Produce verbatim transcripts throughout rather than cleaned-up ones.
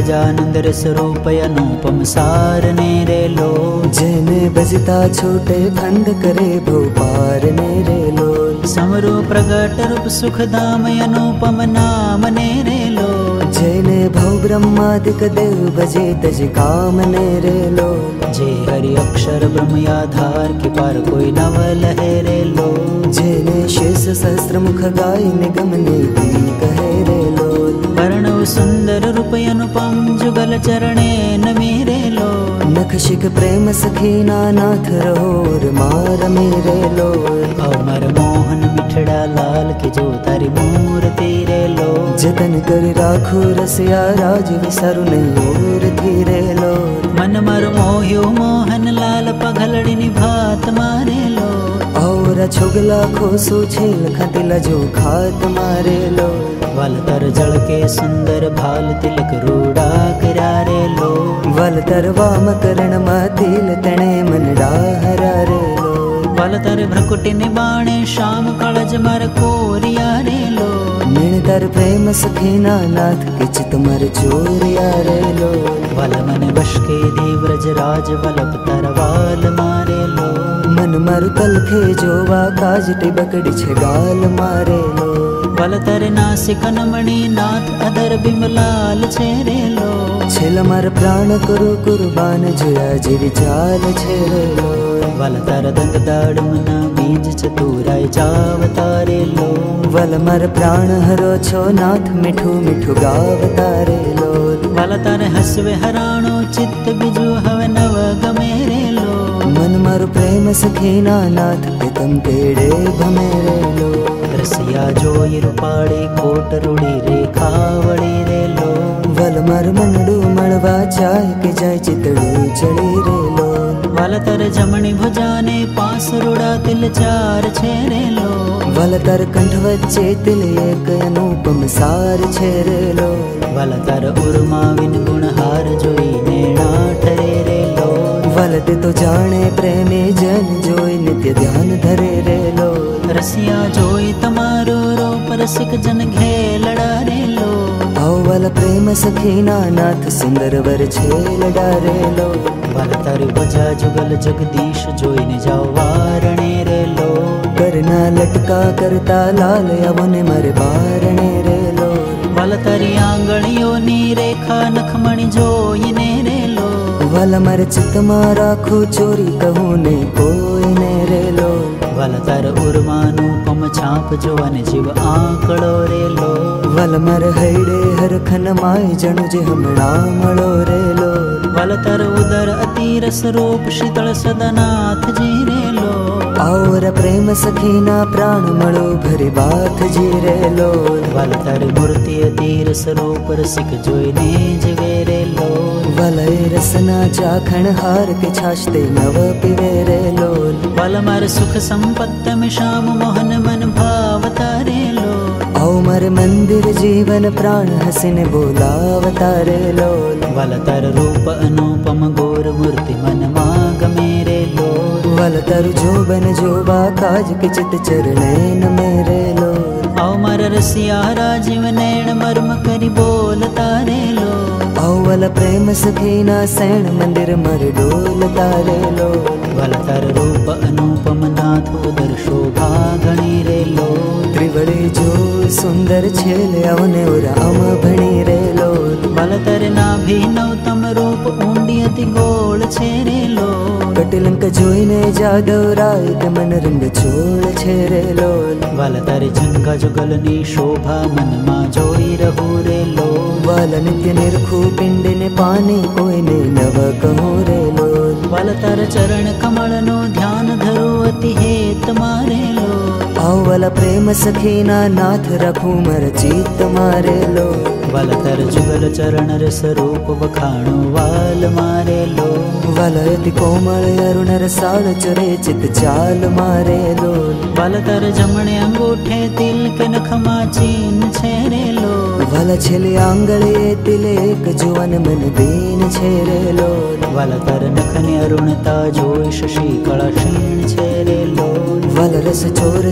સહજાનંદ રસ રૂપ અનુપમ સાર ને રે લો જેને ભજતા છૂટે ફંદ કરે ભોપાર ને રે લો સમરો પ્રગટ રૂપ સુખધામ અનુપમ નામ ને રે લો જેને ભવ બ્રહ્માદિક દેવ ભજે તજ કામ ને રે લો જે હરિ અક્ષર બ્રહ્મ આધાર કે પાર કોઈ નવ લહે રે લો જેને શેષ સહસ્ત્ર મુખ ગાય નિગમ ને કહે રે લો વર્ણવ સુંદર રૂપ અનુપમ જુગલ ચરણે નમી રે લો નખ શિખ પ્રેમ સખીના નાથ રહોર માર મેરે લો અમર મોહન મિઠડા લાલ કે જો તારી મૂર્તિ રે લો જતન કરી રાખો રસિયા રાજ વિસારું નહીં ઓરથી રે લો મન મર મોહ્યો મોહન લાલ પગલડી ની ભાત મારે લો और छुगला खोसो छेल खतिला जो खात मारे लो वलतर जल के सुंदर भाल तिलक रूड़ा करा रे लो वलतर वाम करण मातिल तणे मनडा हरा रे लो वलतर भ्रकुटी निबाणे श्याम कळज मर कोरिया रे लो निणतर प्रेम सखीना नाथ किच तुमर चोरिया रे लो वल मन वश के देव्रज राज वलप तरवाल मारे लो मन मरु तलखे जोवा काज टिबकड़ी छे गाल मारे लो वलतर नासिक नमणी नाथ अदर बिमलाल छे रे लो छेल मर प्राण कुरु कुर्बान जोया जीवी चाल छे रे लो वलतर दंग दाड़ मना बीज चतुराय जावतारे लो वल मर प्राण हरो छो नाथ मिठू मिठू गावतारे लो वलतर हसवे हराणो चित्त बिजु हवे नव गमे रे लो मन मारो प्रेम सखीना नाथ पितम पेड़े भमे रे लो रसिया जोई रूपाड़ी कोट रूड़ी रेखा वड़ी रे लो वल मर मनडू मणवा चाय के जाय चितड़ू चढ़ी रे लो वलतर जमणी भुजाने पास रूड़ा तिल चार छे रे लो वलतर कंठ वच्चे तिल एक अनुपम सार छे रे लो वलतर उर्मा विन गुणहार जोई नेणा ठरे रे लो वलते तो जाने प्रेमी जन जोई नित्य ध्यान धरे रे लो रसिया जोई तमारो रूप रसिक जन घेलड़ा रे लो वल प्रेम सखीना नाथ सुंदर वर छेलड़ा रे लो वलतर बजा जुगल जगदीश जोईने जाओ वारणे रे लो करना लटका करता लाल यवने मर बारणे रे लो वलतरी आंगणियों नी रेखा नखमणि जोईने रे लो वल मर चित मारा खो चोरी कहूँ ने कोई ने रे लो वलतर उर्मानुपम छाप जोवन जीव आंकड़ो रे लो वल मर हैडे हर खन माय जणु जे हमणा मळो रे लो वलतर उदर अतिरस रूप शीतल सदनाथ जी रे लो और प्रेम सखीना प्राण मळो भरी बात जी रे लो वलतर मूर्ति अतिरस रूप रसिक जोईने जीवे रे लो वलय रसना चाखण हार के छाछते नव पीवे रे लो वलमर सुख संपत्त में श्याम मोहन मन भावता रे लो औ मर मंदिर जीवन प्राण हसिन बोलावता रे लो वलतर रूप अनुपम गोर मूर्ति मन माग मेरे लो वलतर जोबन जोबा काज के चित चरणेन मेरे लो औ मर रसिया राजीव नैण मर्म करी बोलता रे लो औवल प्रेम सखीना सैण मंदिर मर डोलता रे लो वलतर रूप अनुपम नाथ उदर शोभा घणी रे लो त्रिवड़े जो सुंदर छेल अवने राम भणी रे लो वलतर नाभि नवतम रूप ऊंडी अति गोल छे रे लो कटिलंक जोईने जादव राय के मन रंग छोड़ छे रे लो वलतर झंका जुगल नी शोभा मन मा जोई रहू रे लो वाल नित्य निरखू पिंड ने पानी कोई ने नव कहूँ रे लो वलतर चरण कमल नो ध्यान धरो अति हेत मारे लो औवल प्रेम सखीना नाथ रखू मर चित मारे लो वलतर जुगल चरण रस रूप बखाणो वाल मारे लो वलयति कोमल अरुण रसाल चरे चित चाल मारे लो वलतर जमणे अंगूठे तिल के नखमा चीन छे रे लो वल छेले आंगळे तिले एक जुवन मन दीन छे रे लो वलतर नखने अरुणता जोई शशि कला क्षीण छे रे लो वल रस चोर चको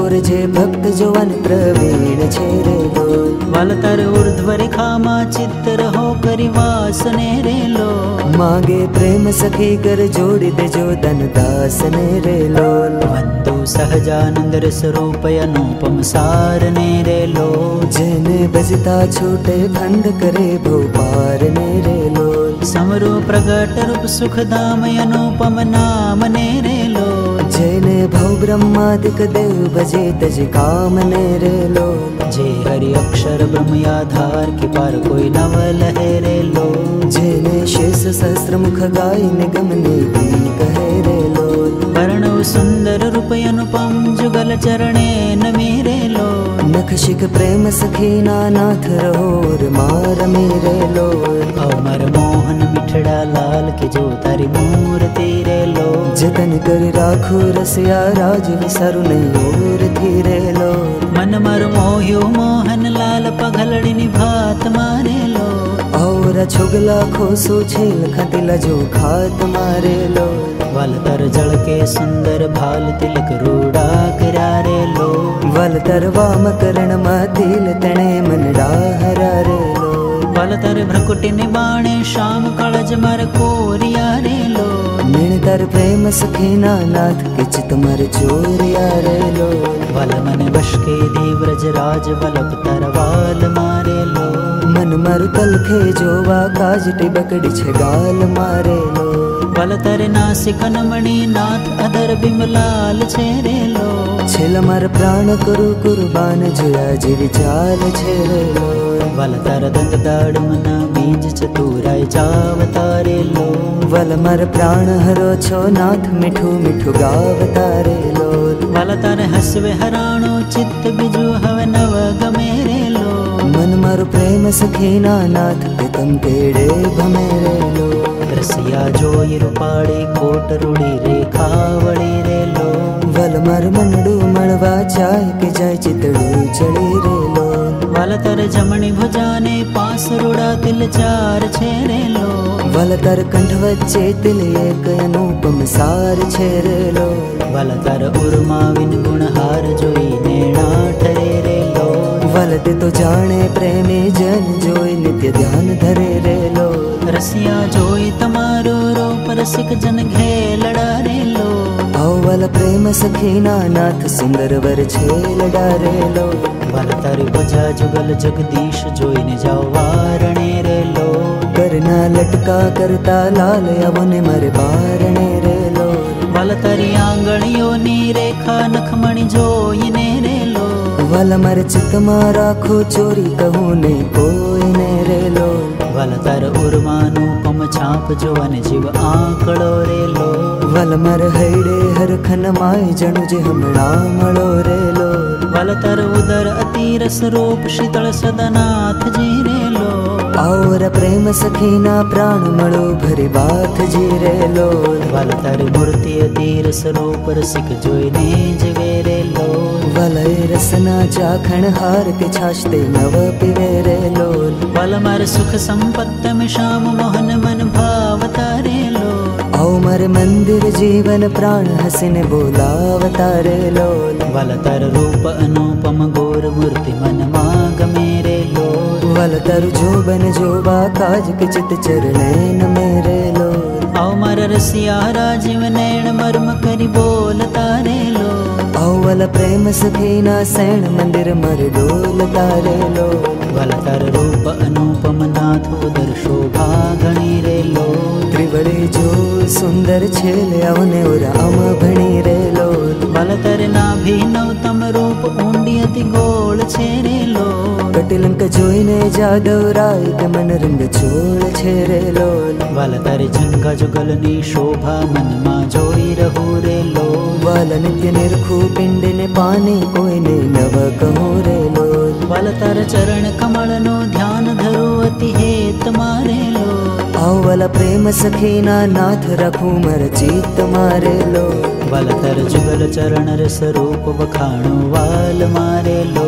और जे भक्त जोवन प्रवीण छे रे लोल। वलतर ऊर्ध्व रेखामा चित्त रहो करी वासने रे लोल। मांगे प्रेम सखी कर जोड़ी दे जो धन दास ने रे लोल। वंदु सहजानंद रस रूप अनुपम सार ने रे लोल। जेने बजता छूटे फंद करे भोपार ने रे लोल। समरो प्रगट रूप सुख धाम अनुपम नाम ने रे लोल। जेने भव ब्रह्मादिक देव भजे तज काम ने रे लोल। जे हरि अक्षर ब्रह्म आधार के पार कोई नवल है रे लोल। जेने शेष सहस्त्र मुख गाय निगम ने भी कहे रे लोल। वर्णव सुंदर रूप अनुपम जुगल चरणे न मेरे लोल। नख शिख प्रेम सखी नाथ रहोर मार मेरे लोल। अमर मोहन मिठड़ा लाल के जो तारी मूर्ति रे लोल। जतन कर राखो रसिया राज विसरु नहीं और थी रे लोल। मन मर मोह्यो मोहन लाल पगलड़ी निभात मारे लोल। और छुगला खोसो छेल खतिला जो खात मारे लोल। वलतर जल के सुंदर भाल तिलक रूड़ा करा रे लोल। वलतर वाम करण मातिल तणे मनडा हरा रे लोल। वलतर भ्रकुटी निबाणे श्याम कलज मर कोरिया रे लोल। निणतर प्रेम सखीना नाथ के चित मर चोरिया रे लोल। वल मन वश के देव्रज राज वलप तरवाल मारे लोल। मन मरु तलखे जोवा काज टिबकड़ी छगाल मारे लोल। वलतर नासिक नमणि नाथ अधर बिमलाल छेरे लोल। छेल मर प्राण कुरु कुर्बान जुया जीव चाल छेरे लोल। वलतर दंत दाड़ मना बीज चतुराय जावतारे लोल। वल मर प्राण हरो छो नाथ मिठू मिठू गावतारे लोल। वलतर हसवे हराणो चित्त बिजु हव नव गमेरे लोल। मन मरु प्रेम सखीना नाथ पितम केड़े भमेरे लोल। रसिया जोई रूपाड़ी कोट रूड़ी रेखावड़ी रे लोल। वल मर मनडू मणवा चाय के जाय चितड़ू चढ़ी रे लोल। वलतर जमणी भुजाने पास रूड़ा तिल चार छेरे लोल। वलतर कंठ वच्चे तिल एक अनुपम सार छेरे लोल। वलतर उर्मा विन गुणहार जोई नेणा ठरे रे लोल। वलते तो जाने प्रेमी जन जोई नित्य ध्यान धरे रे लोल। रसिया जोई तमारो रूप रसिक जन घेलड़ा रे लोल। अवल प्रेम सखीना नाथ सुंदर वर छेल डारे लोल। वलतर भुजा जुगल जगदीश जोई ने जाओ वारणे रे लोल। करना लटका करता लाल अवन मर बारणे रे लोल। वलतरी आंगणियों नी रेखा नखमणि जोई ने रे लोल। वल मर चित मारा खो चोरी कहूँ ने कोई ने रे लोल। वलतर उर्मानुपम छाप जो वन जीव आंकड़ो रे लोल। वल मर हैड़े हर खन माय जणु जे हमणा मळो रे लोल। वलतर उदर अतिरस रूप शीतल सदनाथ जी रे लोल। और प्रेम सखीना प्राण मळो भरी बात जी रे लोल। वलतर मूर्ति अतिरस रूप रसिक जोई ने जगे रे लोल। वलय रसना चाखण हार के छाछते नव पिवे रे लोल। वलमर सुख संपत्त में श्याम मोहन मन भावता रे लोल। औमर मंदिर जीवन प्राण हसीन बोलावता रे लोल। वलतर रूप अनुपम गोर मूर्ति मन माग मेरे लोल। वलतर जोबन जोबा काज के चित चरणे न मेरे लोल। औमर रसिया राजीव नैण मर्म करी बोलता रे लोल। औवल प्रेम सखीना सैण मंदिर मर डोल तारे लोल। वलतर रूप अनुपम नाथ उदर शोभा घणी रे लोल। त्रिवड़े जो सुंदर छेल अवने राम भणी रे लोल। वलतर नाभि नवतम रूप ऊंडी अति गोल छे रे लोल। कटिलंक जोईने जादव राय के मन रंग छोड़ छे रे लोल। वलतर झनका जुगल नी शोभा मन मा जोई रहू रे लोल। वाल नित्य निरखू पिंड ने पानी कोई ने नव कहो रे लोल। वलतर चरण कमल नो ध्यान धरो अति हेत मारे लोल। औवल प्रेम सखीना नाथ रखू मर चित मारे लोल। वलतर जुगल चरण रस रूप बखाणो वाल मारे लोल।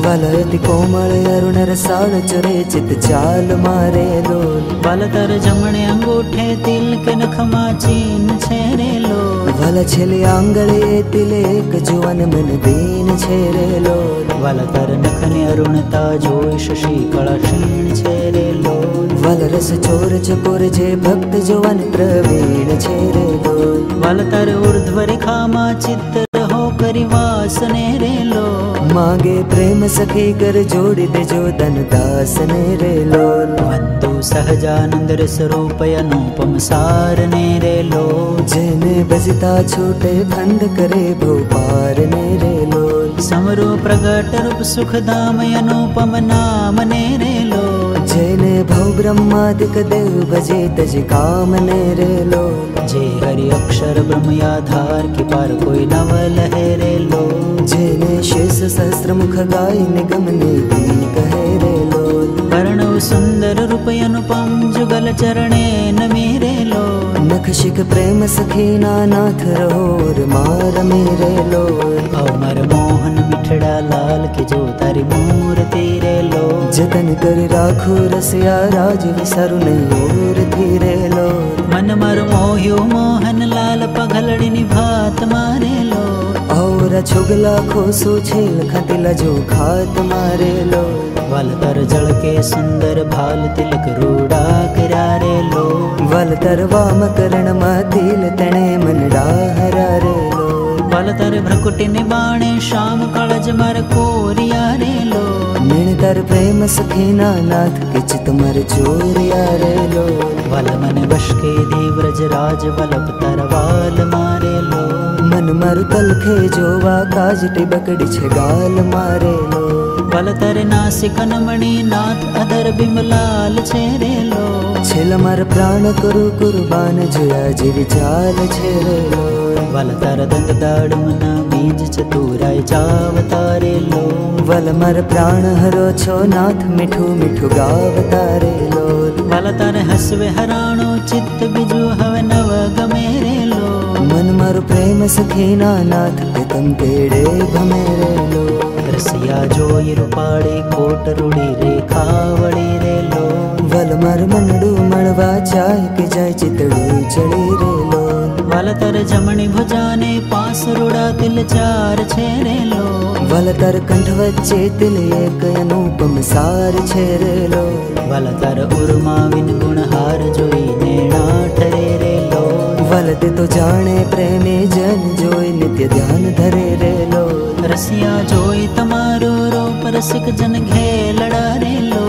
વલયતિ કોમળ અરુણ રસાળ ચરે ચિત ચાલ મારે લોલ વલ તર જમણે અંગૂઠે તિલ કે નખમાં ચીન છે રે લોલ વલ છેલ્લી આંગળે તિલે એક જુવન મન દીન છે રે લોલ વલ તર નખને અરુણતા જોઈ શશી કળા ક્ષીણ છે રે લોલ વલ રસ ચોર ચકોર જે ભક્ત જુવન પ્રવીણ છે રે લોલ વલ તર ઉર્ધ્વ રેખામાં ચિત્ત રહો કરી વાસને રે લોલ માગે પ્રેમ સખી કર જોડી દેજો ધન દાસ ને રે લોલ વંદુ સહજાનંદ રસ રૂપ અનુપમ સાર ને રે લોલ જેને બજતા છૂટે ખંડ કરે ભોપાર ને રે લોલ સમરો પ્રગટ રૂપ સુખધામ અનુપમ નામ ને રે લોલ જેને ભવ બ્રહ્માદિક દેવ ભજે તજ કામ ને રે લોલ જે હરિ અક્ષર બ્રહ્મ આધાર કે પાર કોઈ નવ લહે રે લોલ જેને શેષ સહસ્ત્ર મુખ ગાય નિગમ ને દી કહે રે લોલ વર્ણવ સુંદર રૂપ અનુપમ જુગલ ચરણે નમે રે લોલ નખ શિખ પ્રેમ સખી ના નાથ રહોર માર મેરે લોલ અમર મોહન મિઠડા લાલ કે જો તારી મૂર્તિ રે લોલ જતન કરી રાખો રસિયા રાજ વિસરુ નહીં ઓર થી રે લોલ મન મર મોહ્યો મોહન લાલ પગલડી ની ભાત મારે લોલ और छुगला खोसो छेल खतिला जो खात मारे लो वल तर जल के सुंदर भाल तिलक रूड़ा करा रे लो वल तर वाम करण मा तिल तणे मनडा हरा रे लो वल तर भ्रकुटी ने बाणे श्याम कळज मर कोरिया रे लो मीण तर प्रेम सखीना नाथ के चित मर चोरिया रे लो वल मन वश के देव्रज राज वल्लभ तर वाल मारे लो मन मर कलखे जोवा काज टिबकड़ी छे गाल मारे लो वल तर नासिक नमणी नाथ अधर बिमलाल छे रे लो छेल मर प्राण करु कुर्बान जोया जीवी चाल छे रे लो वल तर दंड दाड़मना बीज चतुराय चावतारे लो वल मर प्राण हरो छो नाथ मिठू मिठू गावतारे लो वल तर हसवे हराणो चित्त बिजु हव नव गमे रे लो मन मर प्रेम सखीना नाथ तम तेड़े भमे रे लो रसिया जोई रूपाड़ी कोट रूड़ी रेखा वड़ी रे लो वल मर मनडू मणवा चाय के जाय चितड़ू चढ़ी रे लो वल तर जमणी भुजाने पास रूड़ा तिल चार छे रे लो वल तर कंठ वच्चे तिल एक अनुपम सार छे रे लो वल तर उर्मा विन गुण हार जोई नेणा ठरे रे लो वल ते तो जाने प्रेमी जन जोई नित्य ध्यान धरे रे लो रसिया जोई तमारो रूप रसिक जन घेलड़ा रे लो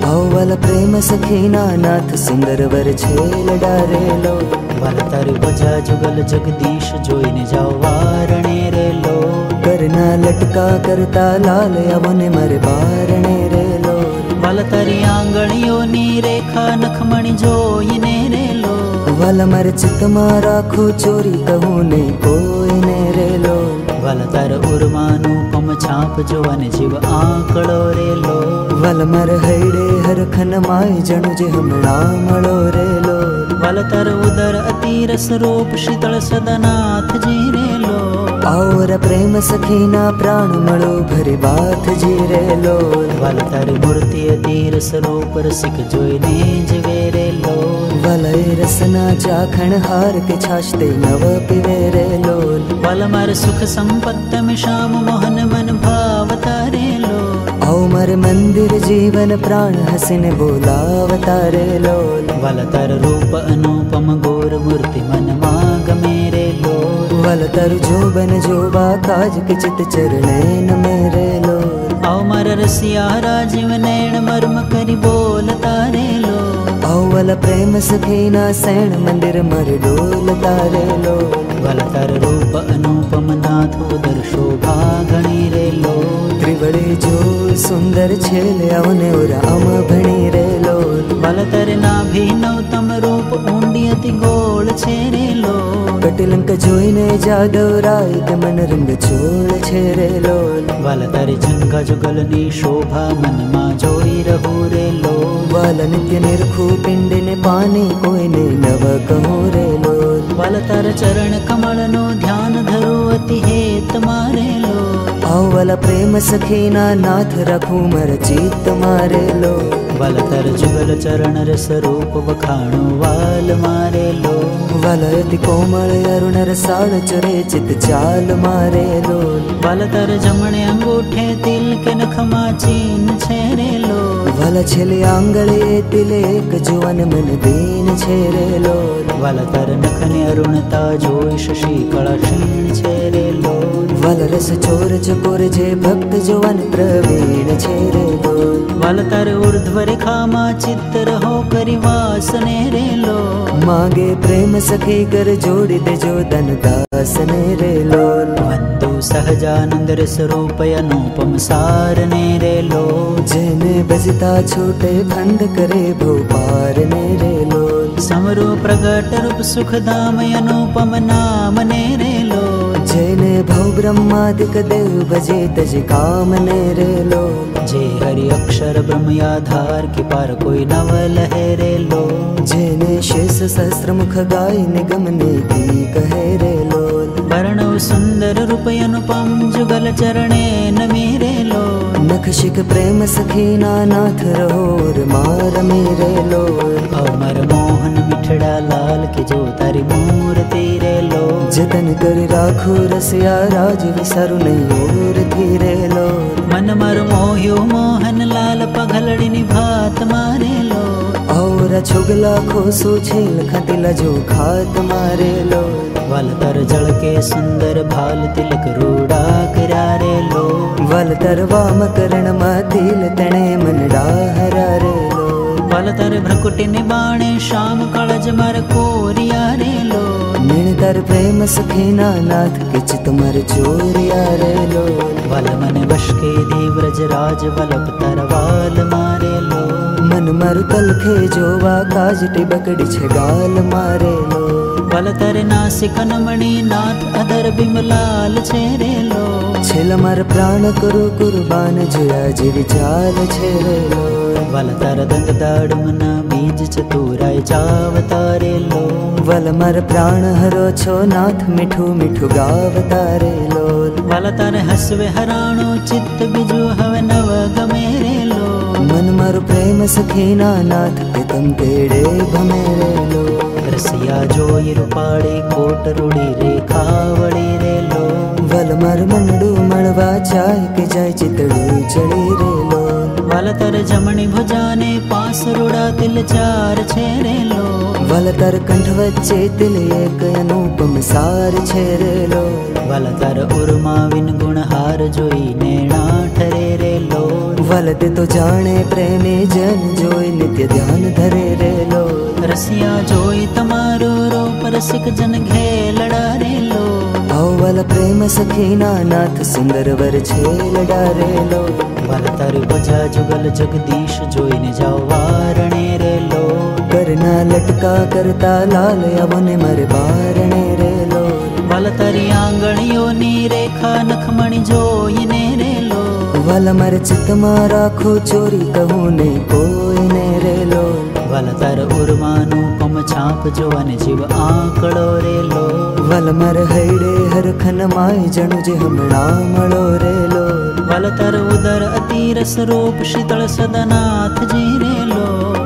वल प्रेम सखीना नाथ सुंदर वर छेलड़ा रे लो वल तर बजा जुगल जगदीश जोई ने जाओ वारणे रे लो करना लटका करता लाल अवने मर बारणे रे लो वल तरी आंगणियों नी रेखा नखमणि जोई ने रे लो वल मर चित मा राखो चोरी कहूँ ने कोई ने रे लो वल तर उर्मानुपम छाप जोवन जीव आंकड़ो रे लो वल मर हैडे हर खन माय जणु जे हमणा मळो रे लो वल तर उदर अति रस रूप शीतल सदनाथ जी रे लो और प्रेम सखीना प्राण मळो भरी बात जी रे लो वल तर मूर्ति अति रस रूप रसिक जोई ने जीवे रे लो वलय रसना चाखण हार के छाछते नव पिवे रे लो वल मर सुख संपत्त में श्याम मोहन मन भावता रे लो औ मर मंदिर जीवन प्राण हसिन बोलावता रे लो वल तर रूप अनुपम गोर मूर्ति मन माग मेरे लो वल तर जोबन जोबा काज के चित चरणे न मेरे लो औ मर रसिया राजीव नैण मर्म करी बोलता रे लो वल प्रेम सखीना सैण मंदिर मर डोलता रे लो वल तर रूप अनुपम नाथ उदर शोभा घणी रे लो त्रिवड़े जो सुंदर छेल अवने राम भणी रे लो वल तर नाभि नवतम रूप ऊंडी अति गोल छे रे लो कटिलंक जोईने जादव राय के मन रंग चोल छे रे लो वल तर झंगा जुगल नी शोभा मन मा जोई रहू रे लो वल नित्य निरखू पिंड ने पानी कोई ने नव कहो रे लो वल तर चरण कमल नो ध्यान धरो अति हेत मारे लो। आओ वाला प्रेम सखीना नाथ रखूं मर चित्त मारे लो। वल तर जुगल चरण रस रूप वखाणो वाल मारे लो। वल अति कोमल अरुण रसाल चरे चित चाल मारे लो। वल तर जमणे अंगूठे तिल के नखमा चीन छेरे लो। वल छिले आंगळे तिले एक जुवन मन दीन छेरे लो। वल तर नखने अरुणता जोई शशि कला क्षीण छेरे लो। वल रस चोर चकोर जे भक्त जुवन प्रवीण छेरे लो। वल तर ऊर्ध्व रेखा मा चित्त रहो करि वास नेरे लो। मागे प्रेम सखी कर जोड़ी दे जो धन दास नेरे लो। वंदु सहजानंद रस रूप अनुपम सार नेरे लो। जेने बजता छोटे खंड करे भोपार नेरे लो। समरो प्रगट रूप सुख धाम अनुपम नाम नेरे लो। जेने भव ब्रह्मादिक देव भजे तज काम नेरे लो। जे हरि अक्षर ब्रह्म आधार के पार कोई नव लहरे लो। जेने शेष सहस्त्र मुख गाय निगम ने की कहे रे लो। वर्णव सुंदर रूप अनुपम जुगल चरणे न मेरे लो। नख शिक प्रेम सखीना नाथ रहोर मार मेरे लो। अमर मोहन मिठड़ा लाल के जो तारी मूर्ति रे लो। जतन कर राखो रसिया राज विसरु नहीं और धीरे लो। मन मर मोह्यो मोहन लाल पगलड़ी निभात मारे लो। और छुगला खो सो छेल खतिला जो खात मारे लो। वल तर जल के सुंदर भाल तिलक रूड़ा करारे लो। वल तर वाम करण मातिल तणे मन डाहरा रे लो। वल तर भ्रकुटि निबाणे श्याम कळज मर कोरिया रे लो। निणतर प्रेम सखीना नाथ के चित मर चोरिया रे लो। वल मन वश के देव्रज राज वलप तरवाल मारे लो। मन मरु तलखे जोवा काज टिबकड़ी छगाल मारे लो। वल तर नासिक नमणि नाथ अधर बिमलाल छेरे लो। छिल मर प्राण कुरु कुर्बान जया जीव चाल छेरे लो। वल तर दंग दाड़मना बीज चतुराय चावतारे लो। वल मर प्राण हरो छो नाथ मिठू मिठू गावतारे लो। वल तर हसवे हराणो चित्त बिजु हव नव गमेरे लो। मन मरु प्रेम सखीना नाथ पितम तेड़े भमेरे लो। रसिया जोई रूपाड़ी कोट रूड़ी रेखा वड़ी रे लो। वल मर मनडू मड़वा चाय के जाय चितड़ू चढ़ी रे लो। वल तर जमणी भुजाने पास रूड़ा तिल चार छेरे लो। वल तर कंठ वच्चे तिल एक अनुपम सार छेरे लो। वल तर उर्मा विन गुण हार जोई नैना ठरे रे लो। वल ते तो जाने प्रेमी जन जोई नित्य ध्यान धरे रे लो। रसिया जोई तमारो रूप रसिक जन घेलड़ा रे लो। आओ वल प्रेम सखीना नाथ सुंदर वर छेल डारे लो। वल तर बजा जुगल जगदीश जोई ने जाओ वारणे रे लो। करना लटका करता लाल अवन मर बारणे रे लो। वल तरी आंगणियों नी रेखा नखमणि जोई ने रे लो। वल मर चित मा राखो चोरी कहूँ ने कोई ने रे लो। वल तर उर्मानुपम छाप जो अन जीव आंकड़ो रे लो। वल मर हैडे हर खन माय जणु जे हमणा मळो रे लो। वल तर उदर अति रस रूप शीतल सदनाथ जी रे लो।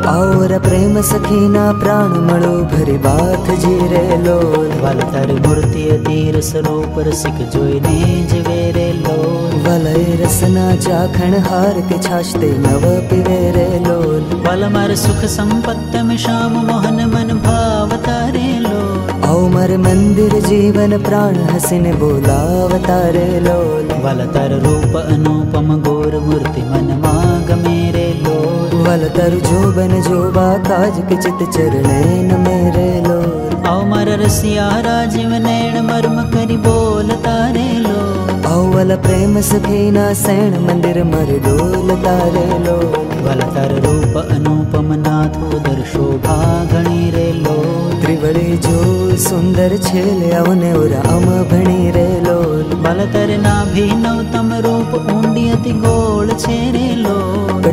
और प्रेम सखीना प्राण मळो भरी बात जी रे लो। वल तर मूर्ति अति रस रूप रसिक जोई ने जीवे रे लो। वलय रसना चाखण हार के छाछते नव पिवे रे लो। वल मर सुख संपत्ति में श्याम मोहन मन भावता रे लो। आओ मर मंदिर जीवन प्राण हसीन बोलावता रे लो। वल तर रूप अनुपम गोर मूर्ति मन माग मेरे लो। वल तर जोबन जोबा काज के चित चरणैन मेरे लो। आओ मर रसिया राजीव नैन मर्म करी बोलता रे लो। आओ वल प्रेम सखीना सैन मंदिर मर डोलता रे लो। वल तर रूप अनुपम नाथ उदर शोभा घणी रे लो। त्रिवड़ी जो सुंदर छेल अवने उर अम भणी रे लो। वल तर नाभि नवतम रूप ऊंडी अति गोल छे रे लो। कट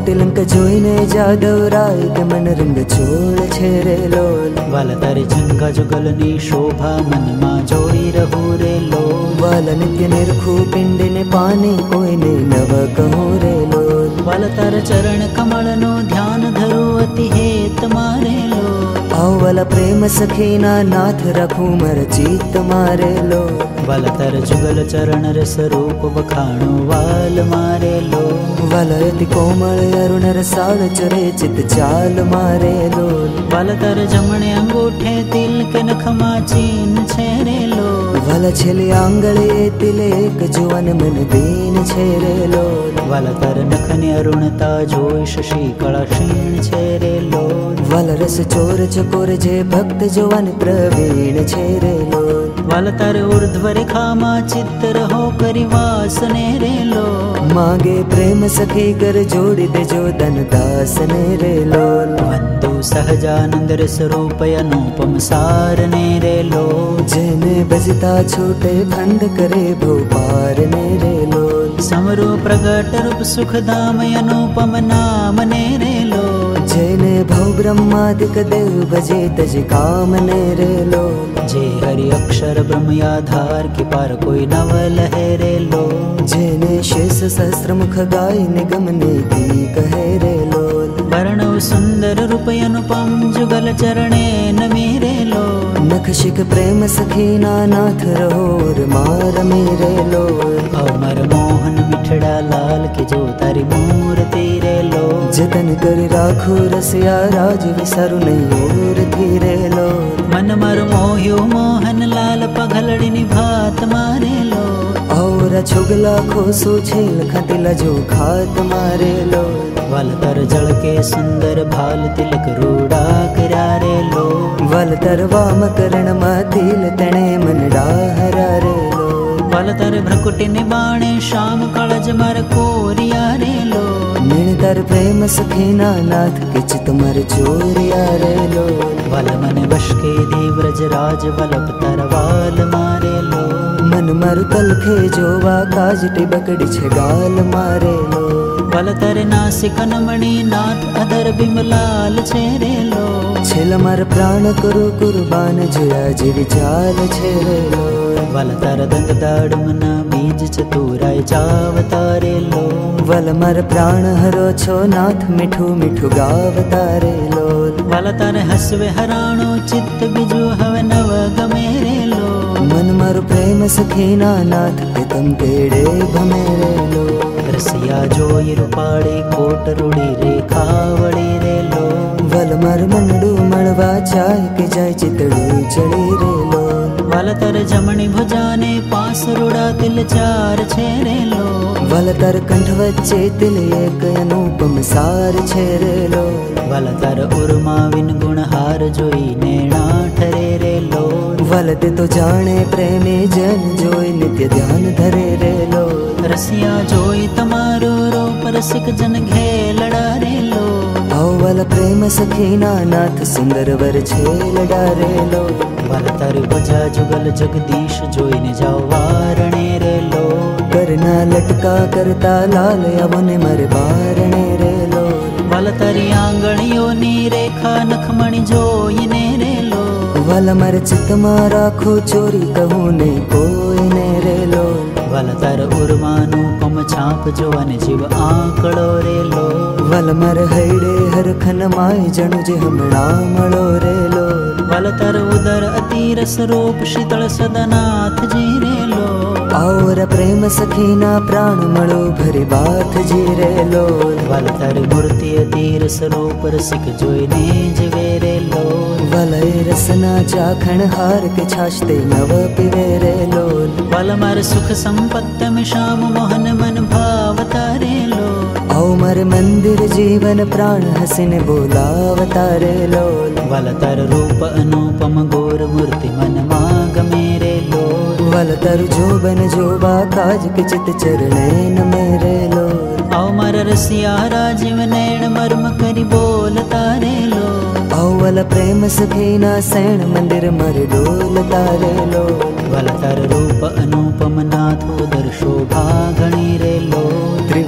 तिलंक जोईने जादव राय के मन रंग छोड़ छे रे लोल वाला तारे झंगा जुगलनी शोभा मनमा जोई रहू रे लोल वाला नित्य निरखू पिंड ने पानी कोई ने नव कहूँ रे लोल वाला तार चरण कमल नो ध्यान धरो अति हेत मारे लोल आओ वाला प्रेम सखीना नाथ रखू मर चीत मारे लोल वाला तार जुगल चरण रस रूप बखाणो वाल मारे लोल वाला अति कोमल अरुण रसाल चरे चित चाल मारे लोल वाला तार जमणे अंगूठे तिल के नखमा चीन छेरे लोल वाला छेले आंगळे तिले एक जुवन मन दीन छेरे लोल वाला तार नखने अरुणता जोई शशि कला क्षीण छेरे लोल वाला रस चोर चकोर जे भक्त जुवन प्रवीण छेरे लोल वाला तार ऊर्ध्व रेखा मा चित्त रहो करी वासने रे लोल मांगे प्रेम सखी कर जोड़ी दे जो धन दास ने रे लोल वंदु सहजानंद रस रूप अनुपम सार ने रे लोल जेने बजता छोटे खंड करे भोपार ने रे लोल समरो प्रगट रूप सुख धाम अनुपम नाम ने रे लोल जेने भव ब्रह्मादिक देव भजे तज काम ने रे लोल जे हरि अक्षर ब्रह्म आधार के पार कोई नवल है रे लोल जेने शेष सहस्त्र मुख गाय निगम ने की कहे रे लोल वर्णव सुंदर रूप अनुपम जुगल चरणे न मेरे लोल नख शिख प्रेम सखीना नाथ रहोर मार मेरे लोल अमर मोहन मिठड़ा लाल के जो तारी मूर्ति रे लोल जतन कर राखो रसिया राज विसरु नहीं और धीरे लोल मन मर मोह्यो मोहन लाल पगलड़ी निभात मारे लोल और छुगला खोसो छेल खतिला जो खात मारे लोल वल तर जल के सुंदर भाल तिलक रूड़ा करारे लोल वल तर वाम करण मातिल तणे मन डाहरा रे लोल वल तर भ्रकुटी निबाणे श्याम कलज मर कोरिया रे लोल निण तर प्रेम सखीना नाथ के चित मर चोरिया रे लोल वल मन वश के देव्रज राज वलप तरवाल मारे लोल मन मरु तलखे जोवा काज टिबकड़ी छगाल मारे लोल वल तर नासिक नमणि नाथ अधर बिमलाल छेरे लोल छिल मर प्राण करो कुर्बान जया जीव चाल छेरे लोल वल तर दंग दाड़मना बीज चतुराय चावतारे लोल वल मर प्राण हरो छो नाथ मिठू मिठू गावतारे लोल वल तर हसवे हराणो चित्त बिजु हव नव गमेरे लोल मन मरु प्रेम सखीना नाथ पितम पेड़े भमेरे लोल रसिया जोई रूपाड़ी कोट रूड़ी रेखा वड़ी रे लोल वल मर मनडू मड़वा चाय के जाय चितड़ू चढ़ी रे लोल वल तर जमणी भुजाने पास रूड़ा तिल चार छेरे लोल वल तर कंठ वच्चे तिल एक अनुपम सार छेरे लोल वल तर उर्मा विन गुण हार जोई नैना ठरे रे लोल वल ते तो जाने प्रेमी जन जोई नित्य ध्यान धरे रे लोल रसिया जोई तमारो रूप रसिक जन घेलड़ा रे लोल आओ वल प्रेम सखीना नाथ सुंदर वर छेल डारे लोल वल तर बजा जुगल जगदीश जोई ने जाओ वारणे रे लोल करना लटका करता लाल अवन मर बारणे रे लोल वल तरी आंगणियों नी रेखा नखमणि जोई ने रे लोल वल मर चित मा राखो चोरी कहूँ ने कोई ने रे लोल वल तर उर्मानुपम छाप जो अन जीव आंकड़ो रे लोल वल मर हैडे हर खन माय जणु जे हमणा मळो रे लोल वल तर उदर अति रस रूप शीतल सदनाथ जी रे लोल और प्रेम सखीना प्राण मळो भरी बात जी रे लोल वल तर मूर्ति अति रस रूप रसिक जोई ने जीवे रे लोल वल रसना चाखण हार के छाछते नव पिवे रे लोल वल मर सुख संपत्ति में श्याम मोहन मन भावता रे लोल आओ मर मंदिर जीवन प्राण हसिन बोलावता रे लोल वल तर रूप अनुपम गोर मूर्ति मन माग मेरे लोल वल तर जोबन जोबा काज के चित चरणे न मेरे लोल आओ मर रसिया राजीव नैण मर्म करी बोलता रे लोल आओ वल प्रेम सखीना सैण मंदिर मर डोलता रे लोल वल तर रूप अनुपम नाथ उदर शोभा गणी रे लोल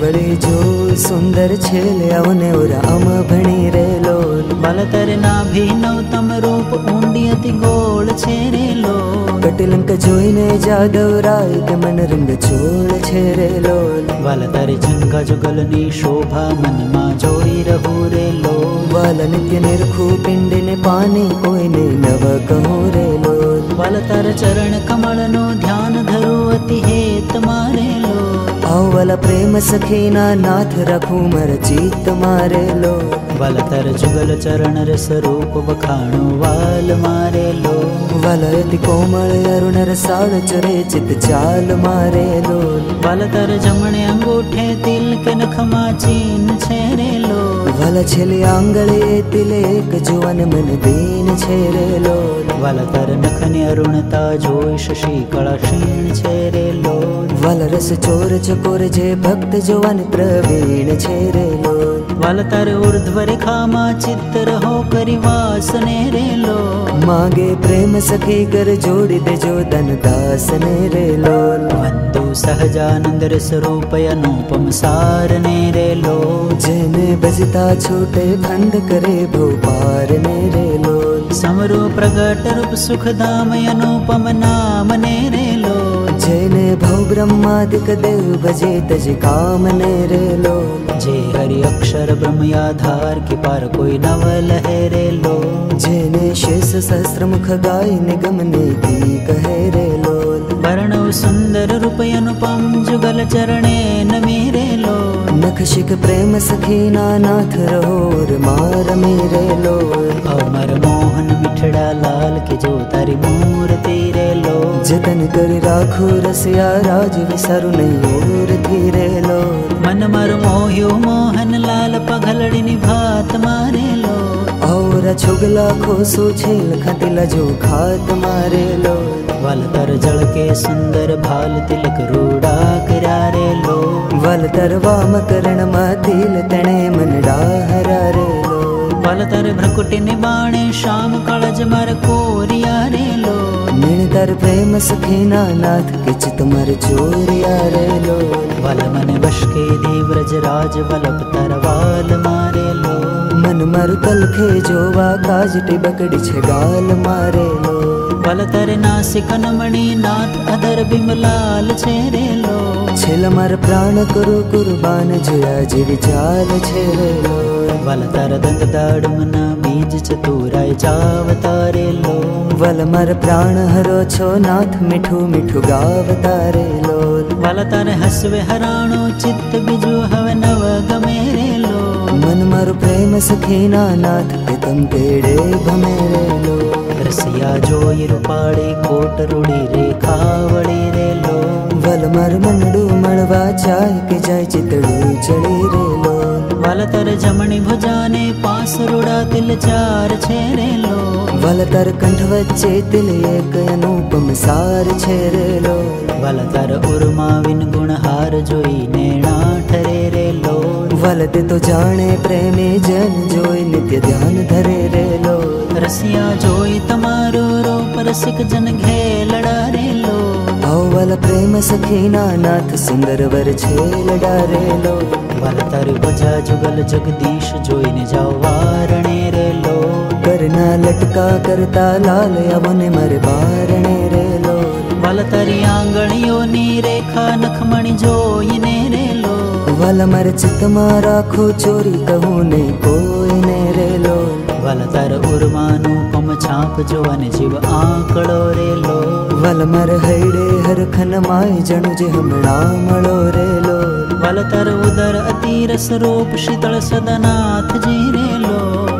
वळे जो सुंदर छेले ಅವನೆ उरा अम भणी रे लोल बलतर नाभिनवतम रूप ऊंडी अति गोल छे रे लोल कटिलंक जोईने जादव राय के मन रंग चोल छे रे लोल बलतर झंगा जुगलनी शोभा मन मा जोई रहू रे लोल वाल नित्य निरखू पिंड ने पानी कोઈને नव કહો रे लोल बलतर चरण कमल नो ध्यान धरो अति हेत मारे लोल आओ वाला प्रेम सखीना नाथ रखू मर चित्त मारे लो बलतर जुगल चरण रस रूप बखाणो वाल मारे लो वलयति कोमल अरुण रसाल चरे चित चाल मारे लो बलतर जमणे अंगूठे तिल के नखमा चीन छेरे लो वल छेले आंगळे तिले एक जुवन मन दीन छेरे लो बलतर नखने अरुणता जोई शशि कला क्षीण छेरे लो वल रस चोर चकोर जे भक्त जुवन प्रवीण छेरे लो बलतर ऊर्ध्व रेखा मा चित्त रहो करि वास ने रे लो मागे प्रेम सखी कर जोड़ी दे जो धन दास ने रे लो वंदु सहजानंद रस रूप अनुपम सार ने रे लो जेने बजता छोटे खंड करे भोपार ने रे लो समरो प्रगट रूप सुख धाम अनुपम नाम ने रे लो जेने भव ब्रह्मादिक देव भजे तज काम ने रे लो जे हरि अक्षर ब्रह्म आधार के पार कोई नव लहे रे लो जेने शेष सहस्त्र मुख गाय निगम ने की कहे रे लो वर्णव सुंदर रूप अनुपम जुगल चरणे न मेरे लो नख शिख प्रेम सखीना नाथ रहोर मार मेरे लो अमर मोहन मिठड़ा लाल के जो तारी मूर्ति रे लो जतन कर राखो रसिया राज विसरु नहीं और धीरे लो मन मर मोह्यो मोहन लाल पगलड़ी निभात मारे लो और छुगला खो सो छेल खतिला जो खात मारे लो वलतर जल के सुंदर भाल तिलक रूड़ा करारे लो वलतर वाम करण मातिल तणे मन डाहरा रे लो वलतर भ्रकुटि निबाणे श्याम कलज मर कोरिया रे लो निणतर प्रेम सखीना नाथ के चित मर चोरिया रे लो वल मन वश के देव्रज राज वलप तरवाल मारे लो मन मरु तलखे जोवा काज टिबकड़ी छगाल मारे लो वलतर नासिक नमणि नाथ अधर बिमलाल छेरे लो छेल मर प्राण करो कुर्बान जया जीवी चाल छेरे लो वलतर दंग दाड़मना बीज चतुराय जावतारे लो वल मर प्राण हरो छो नाथ मिठू मिठू गावतारे लो वलतर हसवे हराणो चित्त बिजु हव नव गमेरे लो मन मरु प्रेम सखीना नाथ पितम पेड़े भमेरे लो रसिया जोई रूपाड़ी कोट रूड़ी रेखा वड़ी रे लो वल मर मनडू मड़वा चाय के जाय चितड़ू चढ़ी रे लो वलतर जमणी भुजाने पास रूड़ा तिल चार छेरे लो वलतर कंठ वच्चे तिल एक अनुपम सार छेरे लो वलतर उर्मा विन गुण हार जोई नैना ठरे रे लो वलते तो जाने प्रेमी जन जोई नित्य ध्यान धरे रे लो रसिया जोई तमारो रूप रसिक जन घेलड़ा रे लो आओ वल प्रेम सखीना नाथ सुंदर वर छेल डारे लो वलतर बजा जुगल जगदीश जोई ने जाओ वारणे रे लो करना लटका करता लाल अवन मर बारणे रे लो वलतरी आंगणियों नी रेखा नखमणि जोई ने रे लो वल मर चित मा राखो चोरी कहूँ ने कोई ने रे लो वलतर उर्मानुपम छाप जोवन जीव आंकड़ो रे लो वल मर हैडे हर खन माय जणु जे हमणा मळो रे लो वलतर उदर अति रस रूप शीतल सदनाथ जी रे लो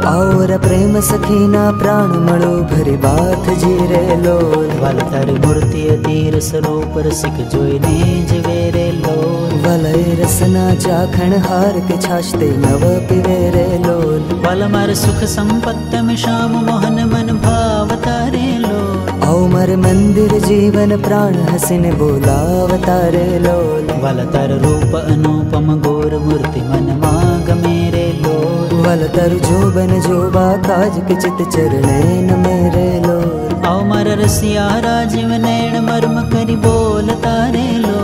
और प्रेम सखीना प्राण मळो भरी बात जी रे लो वलतर मूर्ति अति रस रूप रसिक जोई ने जीवे रे लो वलय रसना चाखण हार के छाछते नव पिवे रे लो वलमर सुख संपत्ति में श्याम मोहन मन भावता रे लो आओ मर मंदिर जीवन प्राण हसिन बोलावता रे लो वलतर रूप अनुपम गोर मूर्ति मन माग मेरे लो वलतर जोबन जोबा काज के चित चरणैन मेरे लो आओ मर रसिया राजीव नैण मर्म करी बोलता रे लो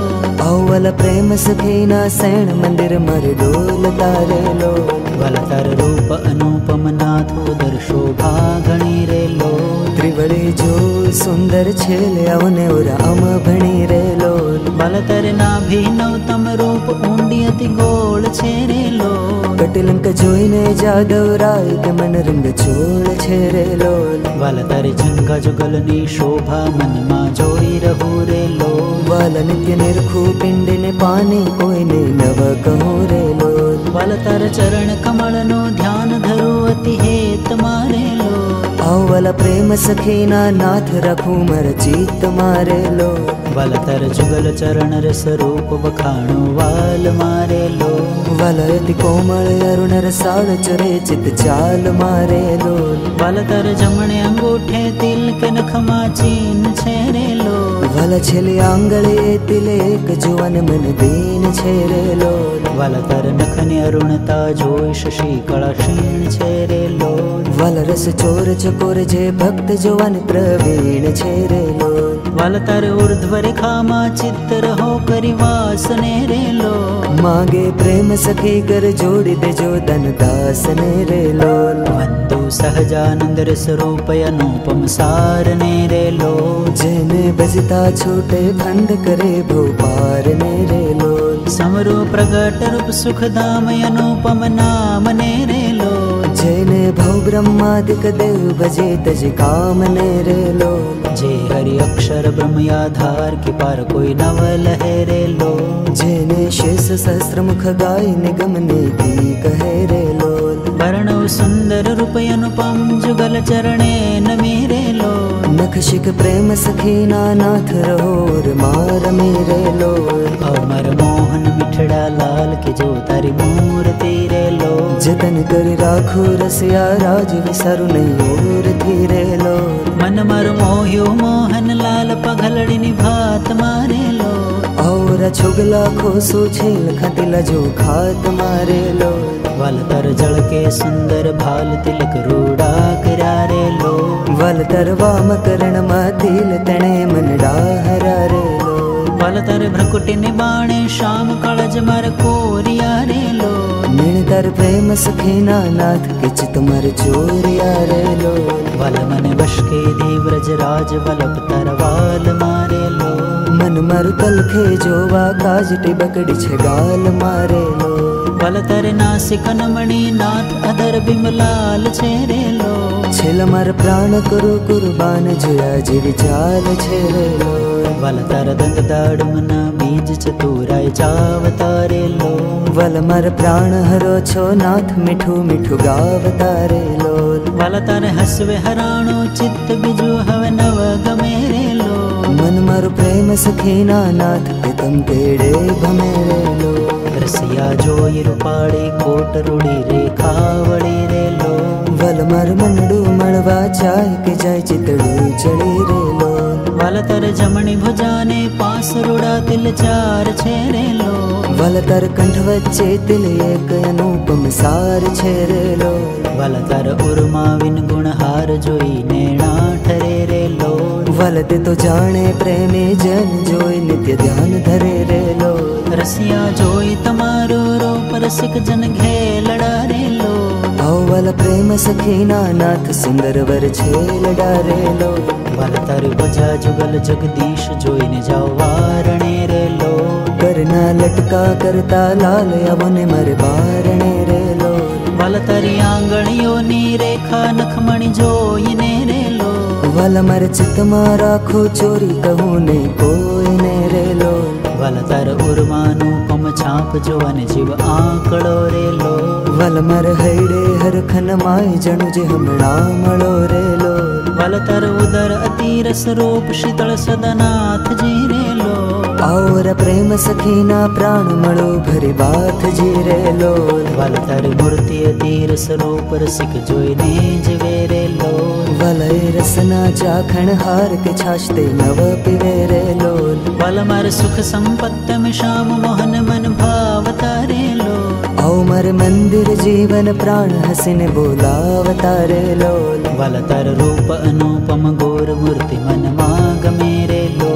आओ वाला प्रेम सखीना सैण मंदिर मारे डोल तारे लो वाला तार रूप अनुपम नाथ उदर शोभा घणी रे लो त्रिवड़ी जो सुंदर छेले अवने उरा अम भणी रे लो वाला तार नाभि नवतम रूप ऊंडी अति गोल छे रे लो कटिलंक जोईने जादव राय के मन रंग चोल छे रे लो वाला तारे झंगा जुगलनी शोभा मन मा जोई रहू रे लो वाला नित्य निरखू पिंड ने पानी कोई ने नव कहो रे लो वाला तार चरण कमल नो ध्यान धरो अति हेत मारे लो आओ वाला प्रेम सखीना नाथ रखू मर चित मारे लो वाला तार जुगल चरण रस रूप बखाणो वाल मारे लो वाला अति कोमल अरुण रसाल चरे चित चाल मारे लो वाला तार जमणे अंगूठे तिल के नखमा चीन छेरे लो वाला छेले आंगळे तिले एक जुवन मन दीन छेरे लो वाला तार नखने अरुणता जोई शशि कला क्षीण छेरे लो वाला रस चोर चकोर जे भक्त जुवन प्रवीण छेरे लो वाला तार ऊर्ध्व रेखा मा चित्त रहो करी वासने रे लो मांगे प्रेम सखी कर जोड़ी दे जो धन दास ने रे लो वंदु सहजानंद रस रूप अनुपम सार ने रे लो जेने बजता छोटे खंड करे भोपार ने रे लो समरो प्रगट रूप सुख धाम अनुपम नाम ने रे लो जेने भव ब्रह्मादिक देव भजे तज काम ने रे लो जे हरि अक्षर ब्रह्म आधार के पार कोई नव लहे रे लो जेने शेष सहस्त्र मुख गाय निगम ने की कहे रे लो वर्णव सुंदर रूप अनुपम जुगल चरणे न मेरे लो नख शिक प्रेम सखीना नाथ रहोर मार मेरे लो अमर मोहन मिठड़ा लाल के जो तारी मूर्ति रे लो जतन कर राखो रसिया राज विसरु नहीं और धीरे लो मन मर मोह्यो मोहन लाल पगलड़ी निभात मारे लो और छुगला खो सो छेल खतिला जो खात मारे लो वल तर जल के सुंदर भाल तिलक रूड़ा करारे लो वल तर वाम करण मातिल तणे मन डाहरा रे लो वल तर भ्रकुटी निबाणे श्याम कलज मर कोरिया रे लो नीण तर प्रेम सखीना नाथ के चित मर चोरिया रे लो वल मन वश के देव्रज राज वलप तरवाल मारे लो मन मरु तलखे जोवा काज टिबकड़ी छगाल मारे लो वल तर नासिक नमणि नाथ अधर बिमलाल छेरे लो छेल मर प्राण करो कुर्बान जुया जीव चाल छेरे लो वल तर दंग दाड़मन बीज चतुराय चावतारे लो वल मर प्राण हरो छो नाथ मिठू मिठू गावतारे लो वल तर हसवे हराणो चित्त बिजु हव नव गमेरे लो मन मरु प्रेम सखीना नाथ पितम तेड़े भमेरे लो रसिया जोई रूपाड़ी कोट रूड़ी रेखा वड़ी रे लो वल मर मनडू मड़वा चाय के जाय चितड़ू चढ़ी रे लो वल तर जमणी भुजाने पास रूड़ा तिल चार छेरे लो वल तर कंठ वच्चे तिल एक अनुपम सार छेरे लो वल तर उर्मा विन गुण हार जोई नैना ठरे रे लो वल ते तो जाने प्रेमी जन जोई नित्य ध्यान धरे रे लो रसिया जोई तमारो रूप रसिक जन घे लड़ा रे लो आओ वल प्रेम सखीना नाथ सुंदर वर छेल डारे लो वल तर बजा जुगल जगदीश जोई ने जाओ वारणे रे लो करना लटका करता लाल अवन मर बारणे रे लो वल तरी आंगणियों नी रेखा नखमणि जोई ने रे लो वल मर चित मा राखो चोरी कहूँ ने कोई ने रे लो वल तर उर्मानु पम छाप जोवन जीव आंकड़ो रे लो वल मर हैडे हर खन माय जणु जे हमणा मळो रे लो वल तर उदर अति रस रूप शीतल सदनाथ जी रे लो और प्रेम सखीना प्राण मळो भरी बात जी रे लो वल तर मूर्ति अति रस रूप रसिक जोई ने जीवे रे लो वलय रसना चाखण हार के छाछते नव पिवे रे लो वल मर सुख संपत्त में श्याम मोहन मन भावता रे लो आओ मर मंदिर जीवन प्राण हसिन बोलावता रे लो वल तर रूप अनुपम गोर मूर्ति मन माग मेरे लो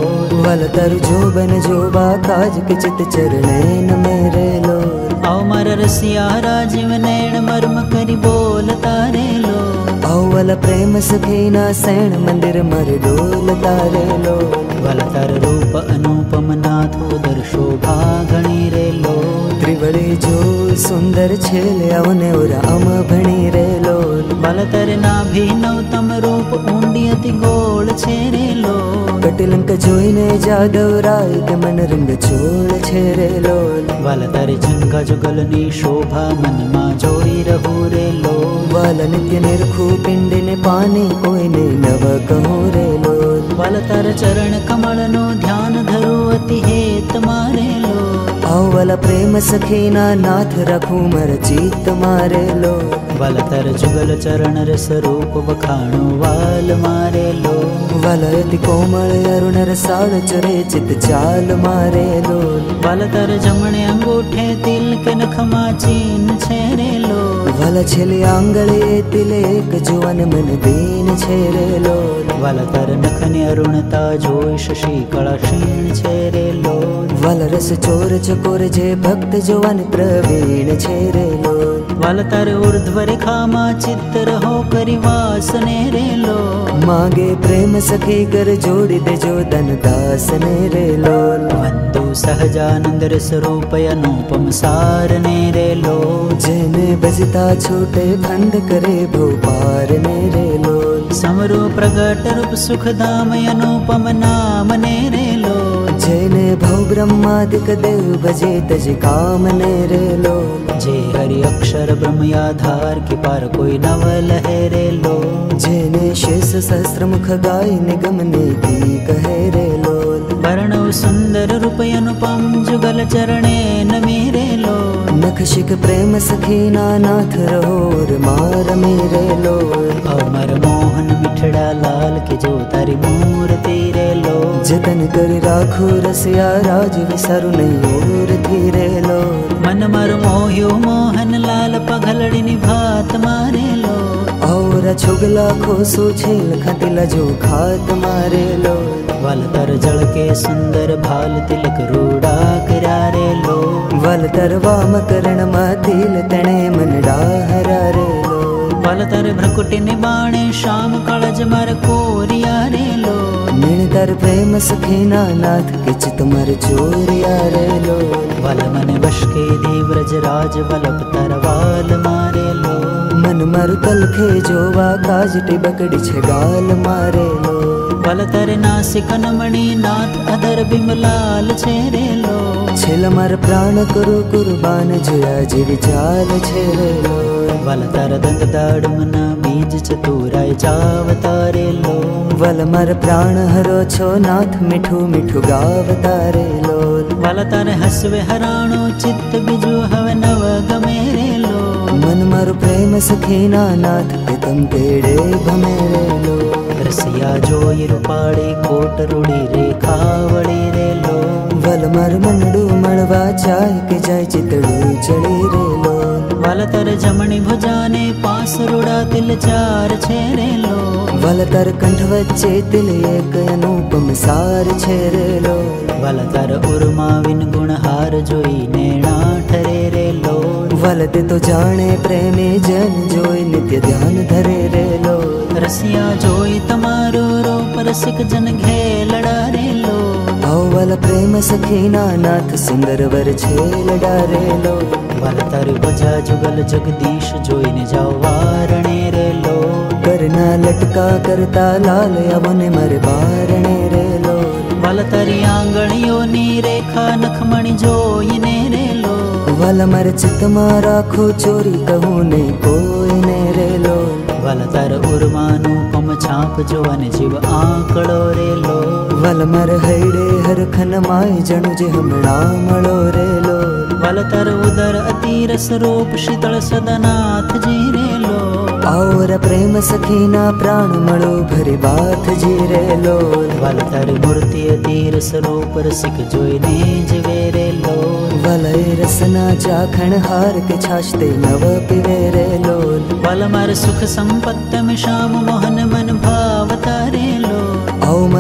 वल तरु जोबन जोबा काज के चित चरणैन मेरे लोल। आओ मार रसिया राजीव नैण मर्म करी बोल तारे लोल। आओ वल प्रेम सखीना सैण मंदिर मर डोल तारे लोल। वल तर रूप अनुपम नाथ उदर शोभा घणी रे लोल। त्रिवड़ी जो सुंदर छेले अवने उराम भणी रे लोल। वल तर नाभि नवतम रूप ऊंडी अति गोल छे रे लोल। कटिलंक जोईने जादव राय के मन रंग चोल छे रे लोल। वल तर झंगा जुगलनी शोभा मन मा जोई रहू रे लोल। वल नित्य निरखू पिंड ने पानी कोई ने नव कहूँ रे लोल। वल तर चरण कमल नो ध्यान धरो अति हेत मारे लोल। आओ वल प्रेम सखीना नाथ रखू मर चित मारे लोल। वल तर जुगल चरण रस रूप बखाणो वाल मारे लोल। वल अति कोमल अरुण रसाल चरे चित चाल मारे लोल। वल तर जमणे अंगूठे तिल के नखमा चीन छे रे लोल। वल छेले आंगळे तिले एक जुवन मन दीन छे रे लोल। वल तर नखने अरुणता जोई शशि कला क्षीण छे रे लोल। वल रस चोर चकोर जे भक्त जुवन प्रवीण छे रे लोल। वल तर ऊर्ध्व रेखा मा चित्त रहो करी वासने रे लोल। मागे प्रेम सखी कर जोड़ी दे जो दन दासने रे लोल। वंदु सहजानंद रस रूप अनुपम सारने रे लोल। जेने बजता छोटे खंड करे भोपार ने रे लोल। समरो प्रगट रूप सुख धाम अनुपम नाम ने रे लोल। जेने भव ब्रह्मादिक देव भजे तज काम ने रे लोल। जे हरि अक्षर ब्रह्म आधार के पार कोई नवल है रे लोल। जेने शेष सहस्त्र मुख गाय निगम ने की कहे रे लोल। वर्णव सुंदर रूप अनुपम जुगल चरणे न मेरे लोल। नख शिक प्रेम सखीना नाथ रहोर मार मेरे लोल। अमर मोहन मिठड़ा लाल के जो तारी मूर्ति रे लोल। जतन कर राखो रसिया राज विसरु नहीं और धीरे लोल। मन मर मोह्यो मोहन लाल पगलड़ी निभात मारे लोल। और छुगला खोसो छेल खतिला जो खात मारे लोल। वल तर जल के सुंदर भाल तिलक रूड़ा करारे लोल। वल तर वाम करण मातिल तणे मन डाहरा रे लोल। वल तर भ्रकुटी निबाणे श्याम कलज मर कोरिया रे लोल। नीण तर प्रेम सखीना नाथ के चित मर चोरिया रे लोल। वल मन वश के देव रज राज वलप तर वाल मारे लोल। मन मरु तलखे जोवा काज टिबकड़ी छगाल मारे लोल। वल तर नासिक नमणि नाथ अधर बिमलाल छे रे लोल। छेल मर प्राण करो कुर्बान जया जीव चाल छे रे लोल। वल तर दंग दाड़मना बीज चतुराय चावतारे लोल। वल मर प्राण हरो छो नाथ मिठू मिठू गावतारे लोल। वल तर हसवे हराणो चित्त बिजु हवे नव गमे रे लोल। मन मरु प्रेम सखीना नाथ पितम तेड़े भमे रे लोल। रसिया जोई रूपाड़ी कोट रूड़ी रेखा वड़ी रे लोल। वल मर मनडू मड़वा चाय के जाय चितड़ू चढ़ी रे लोल। वल तर जमणी भुजाने पास रूड़ा तिल चार छे रे लोल। वल तर कंठ वच्चे तिल एक अनुपम सार छे रे लोल। वल तर उर्मा विन गुण हार जोई नैणा ठरे रे लोल। वल ते तो जाने प्रेमी जन जोई नित्य ध्यान धरे रे लोल। रसिया जोई तमारो रूप रसिक जन घेलड़ा रे लोल। आओ वल प्रेम सखीना नाथ सुंदर वर छेल डारे लोल। वल तर बजा जुगल जगदीश जोई ने जाओ वारणे रे लोल। करना लटका करता लाल अवन मर बारणे रे लोल। वल तरी आंगणियों नी रेखा नखमणि जोई ने रे लोल। वल मर चित मा राखो चोरी कहूँ ने कोई ने रे लोल। वल तर उर्मानु पम छाप जोवन जीव आंकड़ो रे लोल। वल मर हैडे हर खन माय जणु जे हमणा मळो रे लोल। वल तर उदर अति रस रूप शीतल सदनाथ जी रे लोल। और प्रेम सखीना प्राण मळो भरी बात जी रे लोल। वल तर मूर्ति अति रस रूप रसिक जोई ने जीवे रे लोल। वल रसना चाखण हार के छाछते नव पिवे रे लोल। वल मर सुख संपत्ति में श्याम मोहन मन भावता रे लोल। आओ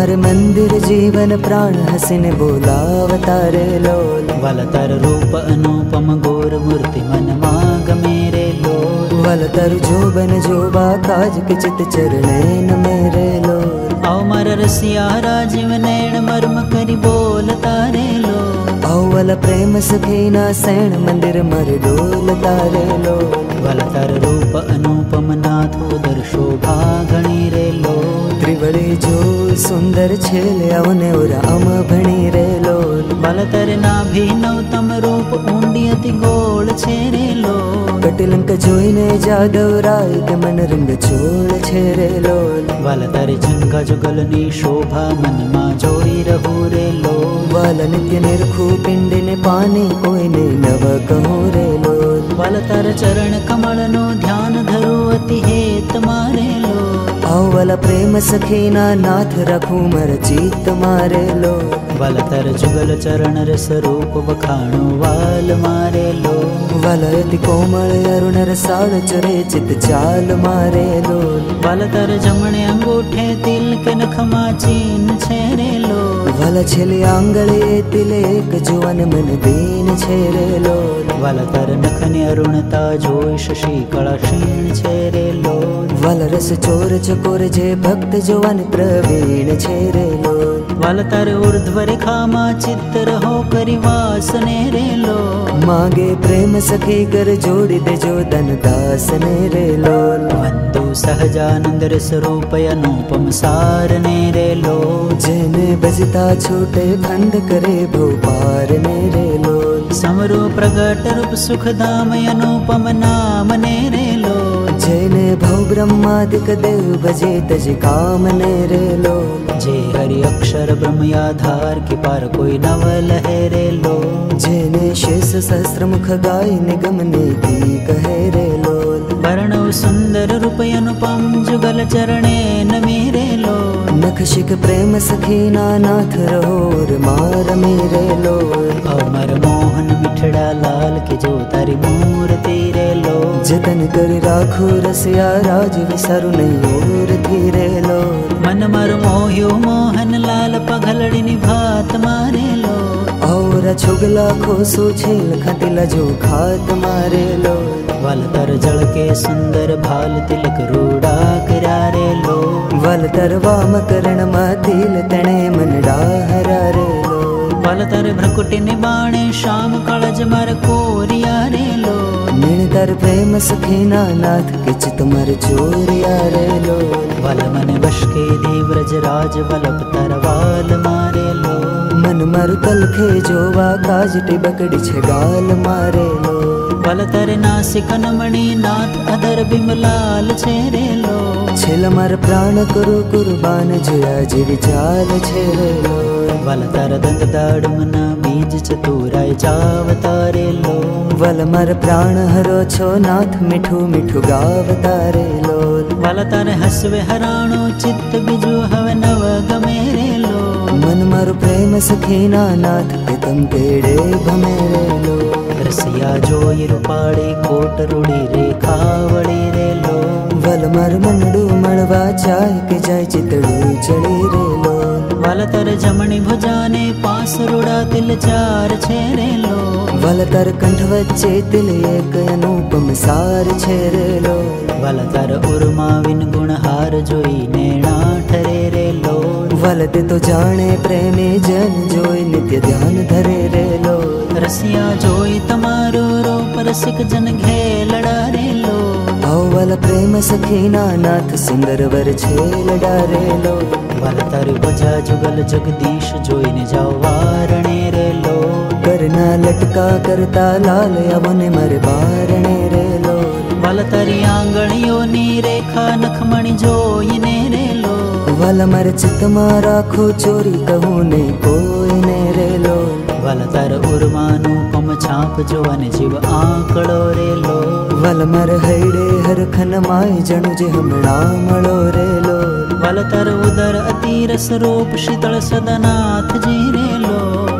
मारे मंदिर जीवन प्राण हसीने बोलावता रे लोल। वल तर रूप अनुपम गोर मूर्ति मन माग मेरे लोल। वल तर जोबन जोबा काज के चित चरणेन मेरे लोल। आओ मर रसिया राजीव नैण मर्म करी बोलता रे लोल। आओ वल प्रेम सखीना सैण मंदिर मर डोलता रे लोल। वल तर रूप अनुपम नाथ उदर शोभा घणी रे लोल। त्रिवड़ी जो सुंदर छेले अवने उराम भणी रे लोल। वल तर नाभि नवतम रूप ऊंडी अति गोल छे रे लोल। कटिलंक जोईने जादव राय के मन रंग चोल छे रे लोल। वल तर झंगा जुगलनी शोभा मन मा जोई रहू रे लोल। वल नित्य निरखू पिंड ने पानी कोई ने नव कहूँ रे लोल। वल तर चरण कमल नो ध्यान धरो अति हेत मारे लोल। आओ वल प्रेम सखीना नाथ रखू मर चित मारे लोल। वल तर जुगल चरण रस रूप बखाणो वाल मारे लोल। वल अति कोमल अरुण रसाल चरे चित चाल मारे लोल। वल तर जमणे अंगूठे तिल के नखमा चीन छे रे लोल। वल छेले आंगळे तिले एक जुवन मन दीन छे रे लोल। वल तर नखने अरुणता जोई शशि कला क्षीण छे रे लोल। वल रस चोर चकोर जे भक्त जुवन प्रवीण छे रे लोल। वल तर ऊर्ध्व रेखा मा चित्त रहो करी वासने रे लोल। मागे प्रेम सखी कर जोड़ी दे जो धन दासने रे लोल। वंदु सहजानंद रस रूप अनुपम सारने रे लोल। जेने बजता छोटे खंड करे भोपार ने रे लोल। समरो प्रगट रूप सुख धाम अनुपम नाम ने रे लोल। जेने भव ब्रह्मादिक देव भजे तज काम ने रे लोल। जे हरि अक्षर ब्रह्म आधार के पार कोई नवल है रे लोल। जेने शेष सहस्त्र मुख गाय निगम ने की कहे रे लोल। वर्णव सुंदर रूप अनुपम जुगल चरणे न मेरे लोल। नख शिक प्रेम सखीना नाथ रहोर मार मेरे लोल। अमर मोहन मिठड़ा लाल के जो तारी मूर्ति रे लोल। जतन कर राखो रसिया राज विसरु नहीं और धीरे लोल। मन मर मोह्यो मोहन लाल पगलड़ी निभात मारे लोल। और छुगला खो सो छेल खतिला जो खात मारे लोल। वल तर जल के सुंदर भाल तिलक रूड़ा करारे लोल। वल तर वाम करण मातिल तणे मन डाहरा रे लोल। वल तर भ्रकुटी निबाणे श्याम कलज मर कोरिया रे लोल। निण तर प्रेम सखीना नाथ के चित मर चोरिया रे लोल। वल मन वश के देव्रज राज वलप तर वाल मारे लोल। मन मरु तलखे जोवा काज टिबकड़ी छगाल मारे लोल। वल तर नासिक नमणि नाथ अधर बिमलाल छे रे लोल। छेल मर प्राण करो कुर्बान जया जीवी चाल छे रे लोल। वल तर दंग दाड़मना बीज चतुराय जावता रे लोल। वल मर प्राण हरो छो नाथ मिठू मिठू गावता रे लोल। वल तर हसवे हराणो चित्त बिजु हवे नव गमे रे लोल। मन मरु प्रेम सखीना नाथ पितम पेड़े भमे रे लोल। रसिया जोई रूपाड़ी कोट रूड़ी रेखा वड़ी रे लोल। वल मर मनडू मड़वा चाय के जाय चितड़ू चढ़ी रे लोल। वल तर जमणी भुजाने पास रूड़ा तिल चार छे रे लोल। वल तर कंठ वच्चे तिल एक अनुपम सार छे रे लोल। वल तर उर्मा विन गुण हार जोई नैणा ठरे रे लोल। वल ते तो जाने प्रेमी जन जोई नित्य ध्यान धरे रे लोल। रसिया जोई तमारो रूप रसिक जन घेलड़ा रे लोल। आओ वल प्रेम सखीना नाथ सुंदर वर छेल डारे लोल। वल तर बजा जुगल जगदीश जोई ने जाओ वारणे रे लोल। करना लटका करता लाल अवने मर बारणे रे लोल। वल तरी आंगणियों नी रेखा नखमणि जोई ने रे लोल। वल मर चित मा राखो चोरी कहूँ ने कोई ने रे लोल। वल तर उर्मानुपम छाप जो अन जीव आंकड़ो रे लोल। वल मर हैडे हर खन माय जणु जे हमणा मळो रे लोल। वल तर उदर अति रस रूप शीतल सदनाथ जी रे लोल।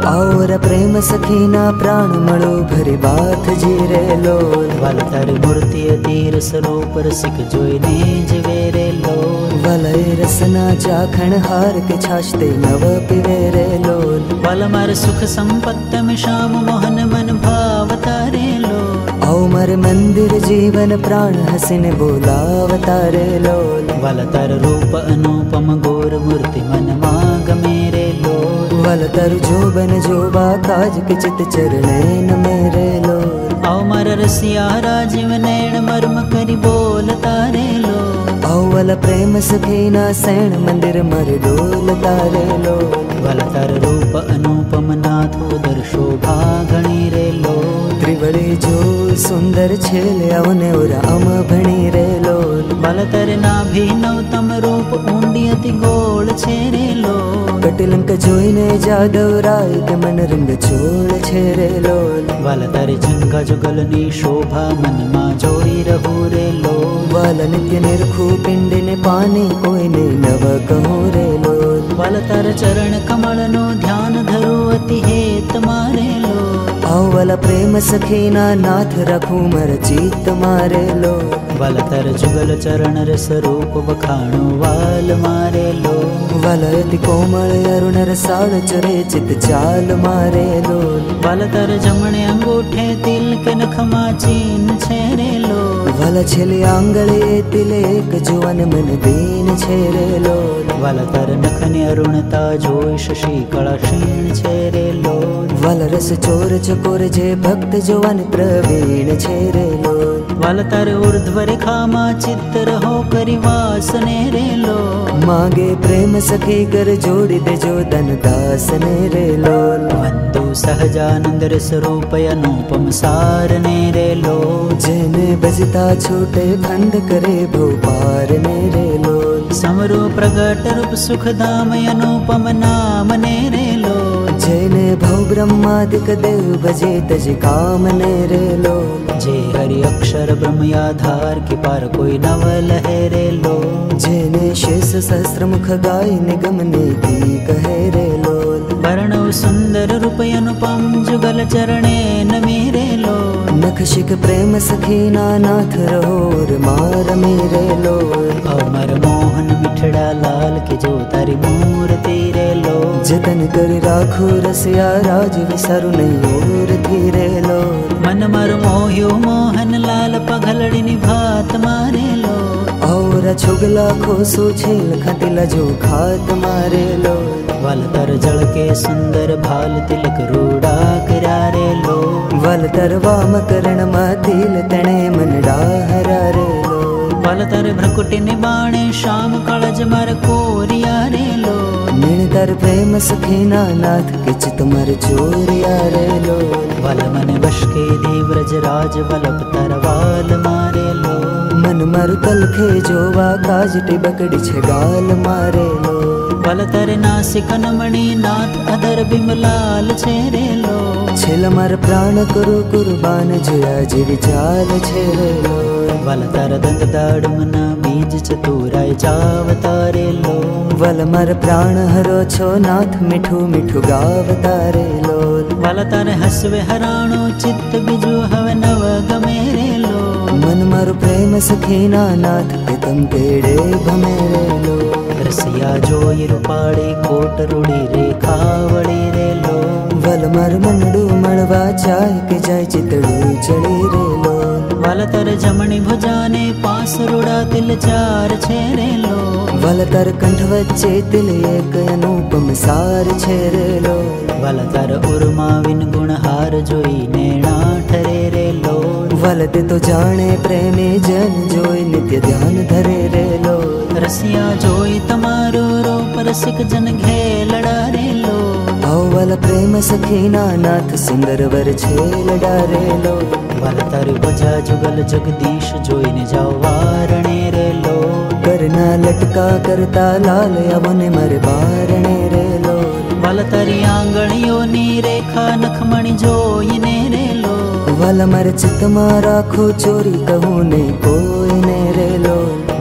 और प्रेम सखीना प्राण मळो भरी बात जीरे लोल वल तारी मूर्ति तीर स्वरूप रसिक जोईने जीवे रे लोल वलय रसना चाखण हार के छाछते नव पिवे रे लोल वल मर सुख संपत्ति में श्याम मोहन मन भाव तारे लोल औ मर मंदिर जीवन प्राण हसिन बोलावतारे लोल वल तर रूप अनुपम गोर मूर्ति मन माग मेरे लोल वल तर जोबन जोबा काज के चित चरणैन मेरे लोल औ मर रसिया राजीव नैण मर्म करी बोल तारे लोल औवल प्रेम सखीना सैण मंदिर मर डोल तारे लोल वल तर रूप अनुपम नाथ उदर शोभा घणी रे लोल त्रिवड़ी जो सुंदर छेले अवने उरा अम भणी रे लोल वल तर नाभि नवतम रूप ऊंडी अति गोल छे रे लोल कटिलंक जोईने जादव राय के मन रंग चोल छे रे लोल वल तर झंगा जुगलनी शोभा मन मा जोई रहू रे लोल वल नित्य निरखू पिंड ने पानी कोई ने नव कहूँ रे लोल वल तर चरण कमल नो ध्यान धरो अति हेत मारे लोल औवल प्रेम सखीना नाथ रखू मर चित मारे लोल वल तर जुगल चरण रस रूप बखाणो वाल मारे लोल वल अति कोमल अरुण रसाल चरे चित चाल मारे लोल वल तर जमणे अंगूठे तिल के नखमा चीन छेरे लोल वल छेले आंगळे तिले एक जुवन मन दीन छेरे लोल वल तर नखने अरुणता जोई शशि कला क्षीण छेरे लोल वल रस चोर चकोर जे भक्त जुवन प्रवीण छेरे लोल वल तर ऊर्ध्व रेखा मा चित्त रहो करी वासने रे लोल मागे प्रेम सखी कर जोड़ी दे जो धन दासने रे लोल वंदु सहजानंद रस रूप अनुपम सारने रे लोल जेने बजता छोटे खंड करे भोपार ने रे लोल समरो प्रगट रूप सुख धाम अनुपम नाम ने रे लोल जेने भव ब्रह्मादिक देव भजे तज काम ने रे लोल जे हरि अक्षर ब्रह्म आधार के पार कोई नवल है रे लोल जेने शेष सहस्त्र मुख गाय निगम ने की कहे रे लोल वर्णव सुंदर रूप अनुपम जुगल चरणे न मेरे लोल नख शिख प्रेम सखीना नाथ रहोर मार मेरे लोल अमर मोहन मिठड़ा लाल के जो तारी मूर्ति रे लोल जतन कर राखो रसिया राज विसरु नहीं और धीरे लोल मन मर मोह्यो मोहन लाल पगलड़ी निभात मारे लोल और छुगला खोसो छेल खतिला जो खात मारे लोल वल तर जल के सुंदर भाल तिलक रूड़ा करारे लोल वल तर वाम करण मातिल तणे मन डाहरा रे लोल वल तर भ्रकुटी निबाणे श्याम कळज मर कोरिया रे लोल निण तर प्रेम सखीना नाथ के चित मर चोरिया रे लोल वल मन वश के देव रज राज वलप तरवाल मारे लोल मन मरु तलखे जोवा काज टिबकड़ी छगाल मारे लोल वल तर नासिक नमणि नाथ अधर बिमलाल छेरे लोल छिल मर प्राण कुरु कुर्बान जया जीवी चाल छेरे लोल वल तर दंग दाड़मना बीज चतुराय चावतारे लोल वल मर प्राण हरो छो नाथ मिठू मिठू गावतारे लोल वल तर हसवे हराणो चित्त बिजु हवे नव गमेरे लोल मन मरु प्रेम सखीना नाथ पितम पेड़े भमेरे लोल रसिया जोई रूपाड़ी कोट रूड़ी रेखा वड़ी रे लोल वल मर मनडू मड़वा चाय के जाय चितड़ू चढ़ी रे लोल वल तर जमणी भुजाने पास रूड़ा तिल चार छेरे लोल वल तर कंठ वच्चे तिल एक अनुपम सार छेरे लोल वल तर उर्मा विन गुण हार जोई नैणा ठरे रे लोल वल ते तो जाने प्रेमी जन जोई नित्य ध्यान धरे रे लोल रसिया जोई तमारो रूप रसिक जन घेलड़ा रे लोल औवल प्रेम सखीना नाथ सुंदर वर छेल डारे लोल वल तर बजा जुगल जगदीश जोई ने जाओ वारणे रे लोल करना लटका करता लाल अवन मर बारणे रे लोल वल तरी आंगणियों नी रेखा नखमणि जोई ने रे लोल वल मर चित मा राखो चोरी कहूँ ने कोई ने रे लोल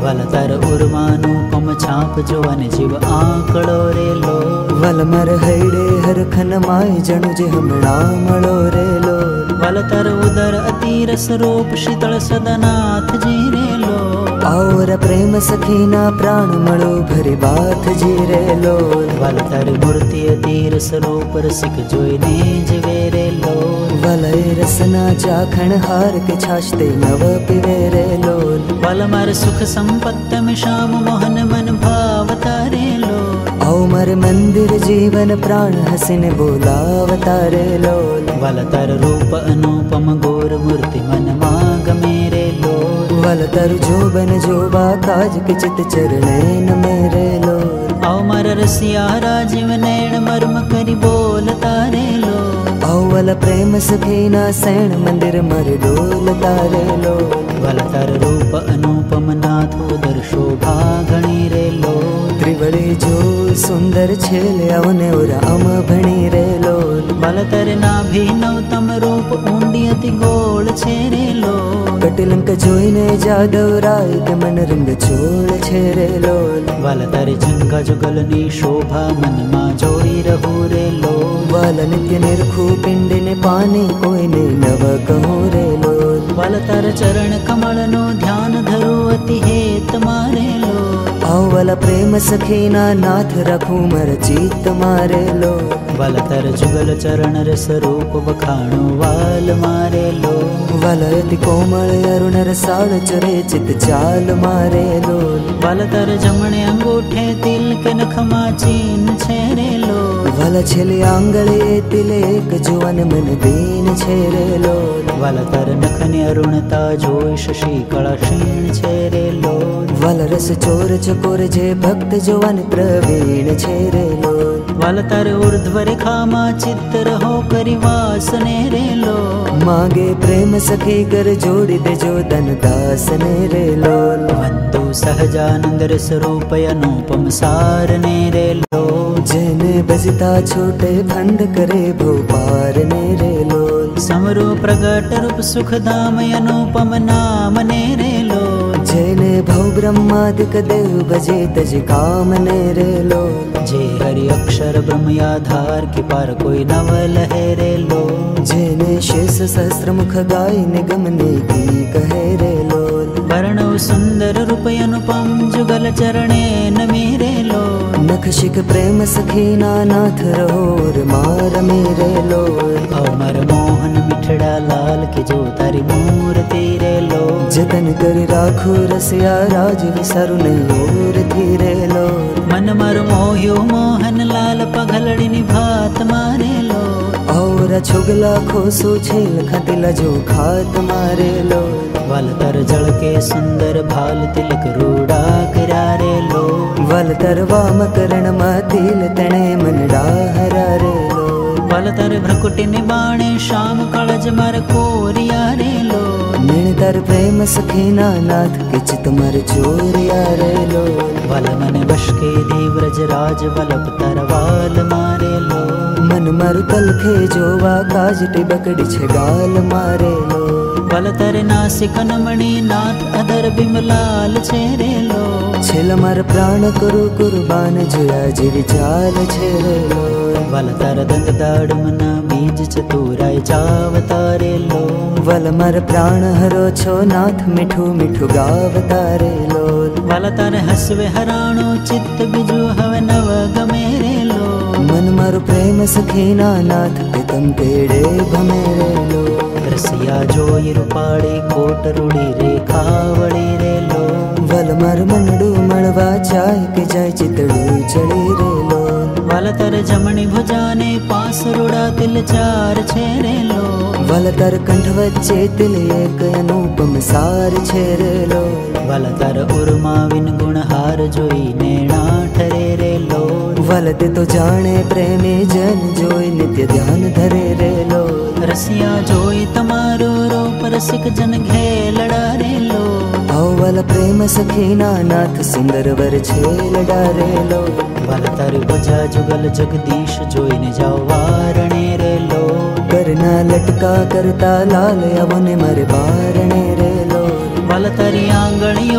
વલ તર ઉર્માનુપમ છાપ જોવન જીવ આંકડો રેલો વલ મર હૈડે હરખન માય જણુ જે હમણાં મળો રેલો વલ તર ઉદર અતિરસ રૂપ શીતળ સદનાથ જી રેલો और प्रेम सखीना प्राण મળો ભરી બાથ જી રેલો વલ તર મૂર્તિ અતિરસ રૂપ રસિક જોઈને જીવે રેલો વલય રસના ચાખણ હાર કે છાશતે નવ પીવે રેલો વલ મર સુખ સંપત્ત में श्याम मोहन मन भावता रेलो आओ मर मंदिर जीवन प्राण हसीन बोलावता रेलो वल तर रूप अनुपम गोर मूर्ति मन माग मेरे लो वल तर जोबन जोबा काज के चित चरणे न मेरे लो आओ मर रसिया राजीव नैण मर्म करी बोलता रेलो आओ वल प्रेम सखीना सैण मंदिर मर डोलता रेलो वल तर रूप अनुपम नाथ उदर शोभा घणी रेलो त्रिवड़ी जो सुंदर छेले अवने उराम भणी रेलो वल तर नाभि नवतम रूप ऊंडी अति गोल छे रेलो कटिलंक जोईने जादव राय के मन रंग चोल छे रेलो वल तर जंगा जुगलनी शोभा मन मा जोई रहू रेलो वल नित्य निरखू पिंड ने पानी कोई ने नव कहूं रेलो वल तर चरण कमल नो ध्यान धरो अति हेत मारे लो आओ वल प्रेम सखीना नाथ रखू मर चित मारे लो वल तर जुगल चरण रस रूप बखाणो वाल मारे लो वल अति कोमल अरुण रसाल चरे चित चाल मारे लो वल तर जमणे अंगूठे तिल के नखमा चीन छेरे लो वल छेले आंगळे तिले एक जुवन मन दीन छेरे लो वल तर नखने अरुणता जोई शशि कला क्षीण छेरे लो वल रस चोर चकोर जे भक्त जुवन प्रवीण छेरे लो वल तर ऊर्ध्व रेखा मा चित्त रहो करी वासने रेलो मागे प्रेम सखी कर जोड़ी दे जो धन दास ने रेलो वंदु सहजानंद रस रूप अनुपम सार ने रेलो जेने बजता छोटे फंद करे भोपार ने रेलो समरो प्रगट रूप सुख धाम अनुपम नाम ने रेलो जेने भव ब्रह्मादिक देव बजे तज काम ने रेलो जे हरि अक्षर ब्रह्म आधार के पार कोई नव लहे रेलो जेने शेष सहस्त्र मुख गाय निगम ने की कहे रेलो वर्णव सुंदर रूप अनुपम जुगल चरणे न मेरे लो नख शिख प्रेम सखीना नाथ रहोर मार मेरे लो अमर मोहन मिठड़ा लाल के जो तारी मूर्ति रे लो जतन कर राखो रसिया राज विसरु नहीं और थी लो मन मर मोह्यो मोहन लाल पगलड़ी निभात मारे लो और छुगला खोसो छेल खतिला जो खात मारे लो वल तर जल के सुंदर भाल तिलक रूड़ा करारे लो वल तर वाम करण मातिल तणे मनडा हरारे लो वल तर भ्रकुटी निबाणे श्याम कलज मर कोरिया रे लो निणतर प्रेम सखीना नाथ के चित मर चोरिया रे लो वल मन वश के देवरज राज वलप तरवाल मारे लो मन मरु तलखे जोवा काज टिबकड़ी छगाल मारे लो वल तर नासिक नमणी नाथ अधर बिमलाल छेरे लो छेल मर प्राण कुरु कुर्बान जया जीवी चाल छेरे लो वल तर दंत दाड़ मना बीज चतुराय जावतारे लो वल मर प्राण हरो छो नाथ मिठू मिठू गावतारे लो वल तर हसवे हराणो चित्त बिजु हव नव गमेरे लो मन मरु प्रेम सखीना नाथ पितम पेड़े भमेरे लो रसिया जोई रूपाड़ी कोट रूड़ी रेखा वड़ी रे लो वल मर मनडू मड़वा चाय के जाय चितड़ू चढ़ी रे लो वल तर जमणी भुजाने पास रूड़ा तिल चार छेरे लो वल तर कंठ वच्चे तिल एक अनुपम सार छेरे लो वल तर उर्मा विन गुण हार जोई नैणा ठरे रे लो वल ते तो जाने प्रेमी जन जोई नित्य ध्यान धरे रे लो रसिया जोई तमारो रूप रसिक जन घेलड़ा रे लो आओ वल प्रेम सखीना नाथ सुंदर वर छेल डारे लो वल तर भुजा जुगल जगदीश जोईने जाओ वारणे रे लो करना लटका करता लाल अवन मर बारणे रे लो वल तरी आंगणियों नी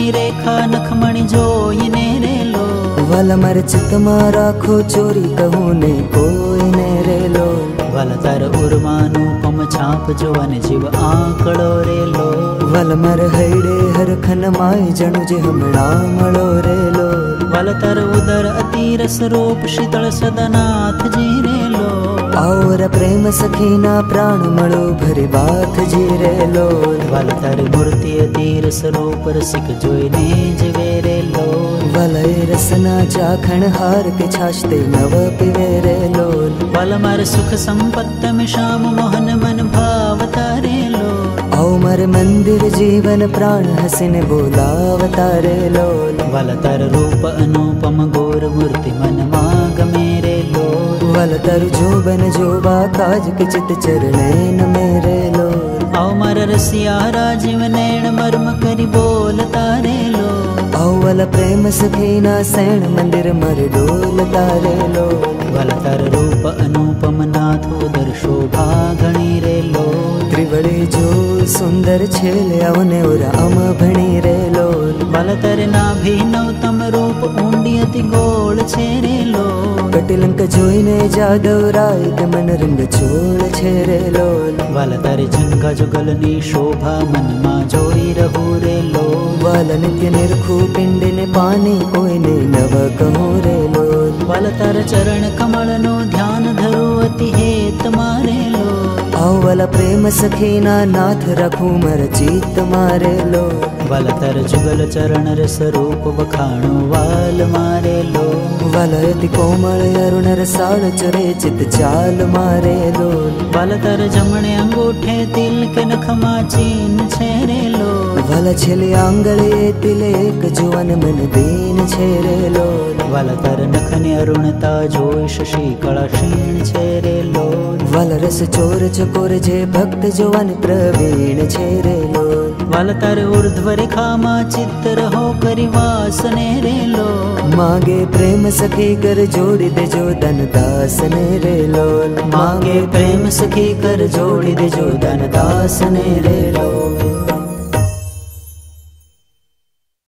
ચિત્તની રેખા નખમણી જોઈને રે લો વલ મારે ચિત્તમાં રાખો ચોરી કહું ને કોઈને રે લો વલ તાર ઉર્માનું પમ છાપ જોવાને જીવ આંકડો રે લો વલ મારે હૈડે હરખન માય જણું જે હમણાં મળો રે લો વલ તાર ઉદર અતિરસ રૂપ શીતળ સદનાથજી રે લો और प्रेम सखीना प्राण મળો ભરી વાત જી રે લો વલ તાર મૂર્તિ અતિરસ રૂપ રસિક જોઈને જીવે રે લો વલય રસના ચાખણ હાર કે છાશતે નવ પીવે રે લો વલ માર સુખ સંપત્ત में श्याम मोहन मन भावता रे लो आओ मारे मंदिर जीवन प्राण हसीने बोलावता रे लो वल तर रूप अनुपम गोर मूर्ति मन माग मेरे लो वल तरु जोबन जोबा काज के चित चरणे न मेरे लो आओ मार रसिया राजीव नैण मर्म करी बोलता रे लो आओ वल प्रेम सखीना सैण मंदिर मर डोलता रे लो वल तर रूप अनुपम नाथ उदर शोभा घणी रे लो त्रिवड़ी जो सुंदर छेले अवने ओरा अम भणी रे लो वल तर नाभि नवतम रूप ऊंडी अति गोल छे रे लो कटिलंक जोईने जादव राय के मन रंग छोड़ छे रे लो वल तर झंगा जुगलनी शोभा मन मा जोई रहू रे लो वल नित्य निरखू पिंड ने पानी कोई ने नव कहूँ रे लो वल तर चरण कमल नो ध्यान धरो अति हेत मारे लो आओ वल प्रेम सखीना नाथ रखू मर चित मारे लो वल तर जुगल चरण रस रूप बखाणो वाल मारे लो वल अति कोमल अरुण रसाळ चरे चित चाल मारे लो वल तर जमणे अंगूठे तिल के नखमा चीन छे रे लो वल छेले आंगळे तिले एक जुवन मन दीन छे रे लो वल तर नखने अरुणता जोई शशि कला क्षीण छे रे लो वल रस चोर चकोर जे भक्त जुवन प्रवीण छे रे लो वल तर ऊर्ध्व रेखा मा चित्त रहो करी वासने रे लो मांगे प्रेम सखी कर जोड़ी दे जो धन दास ने रे लो मांगे प्रेम सखी कर जोड़ी दे जो धन दास ने रे लो।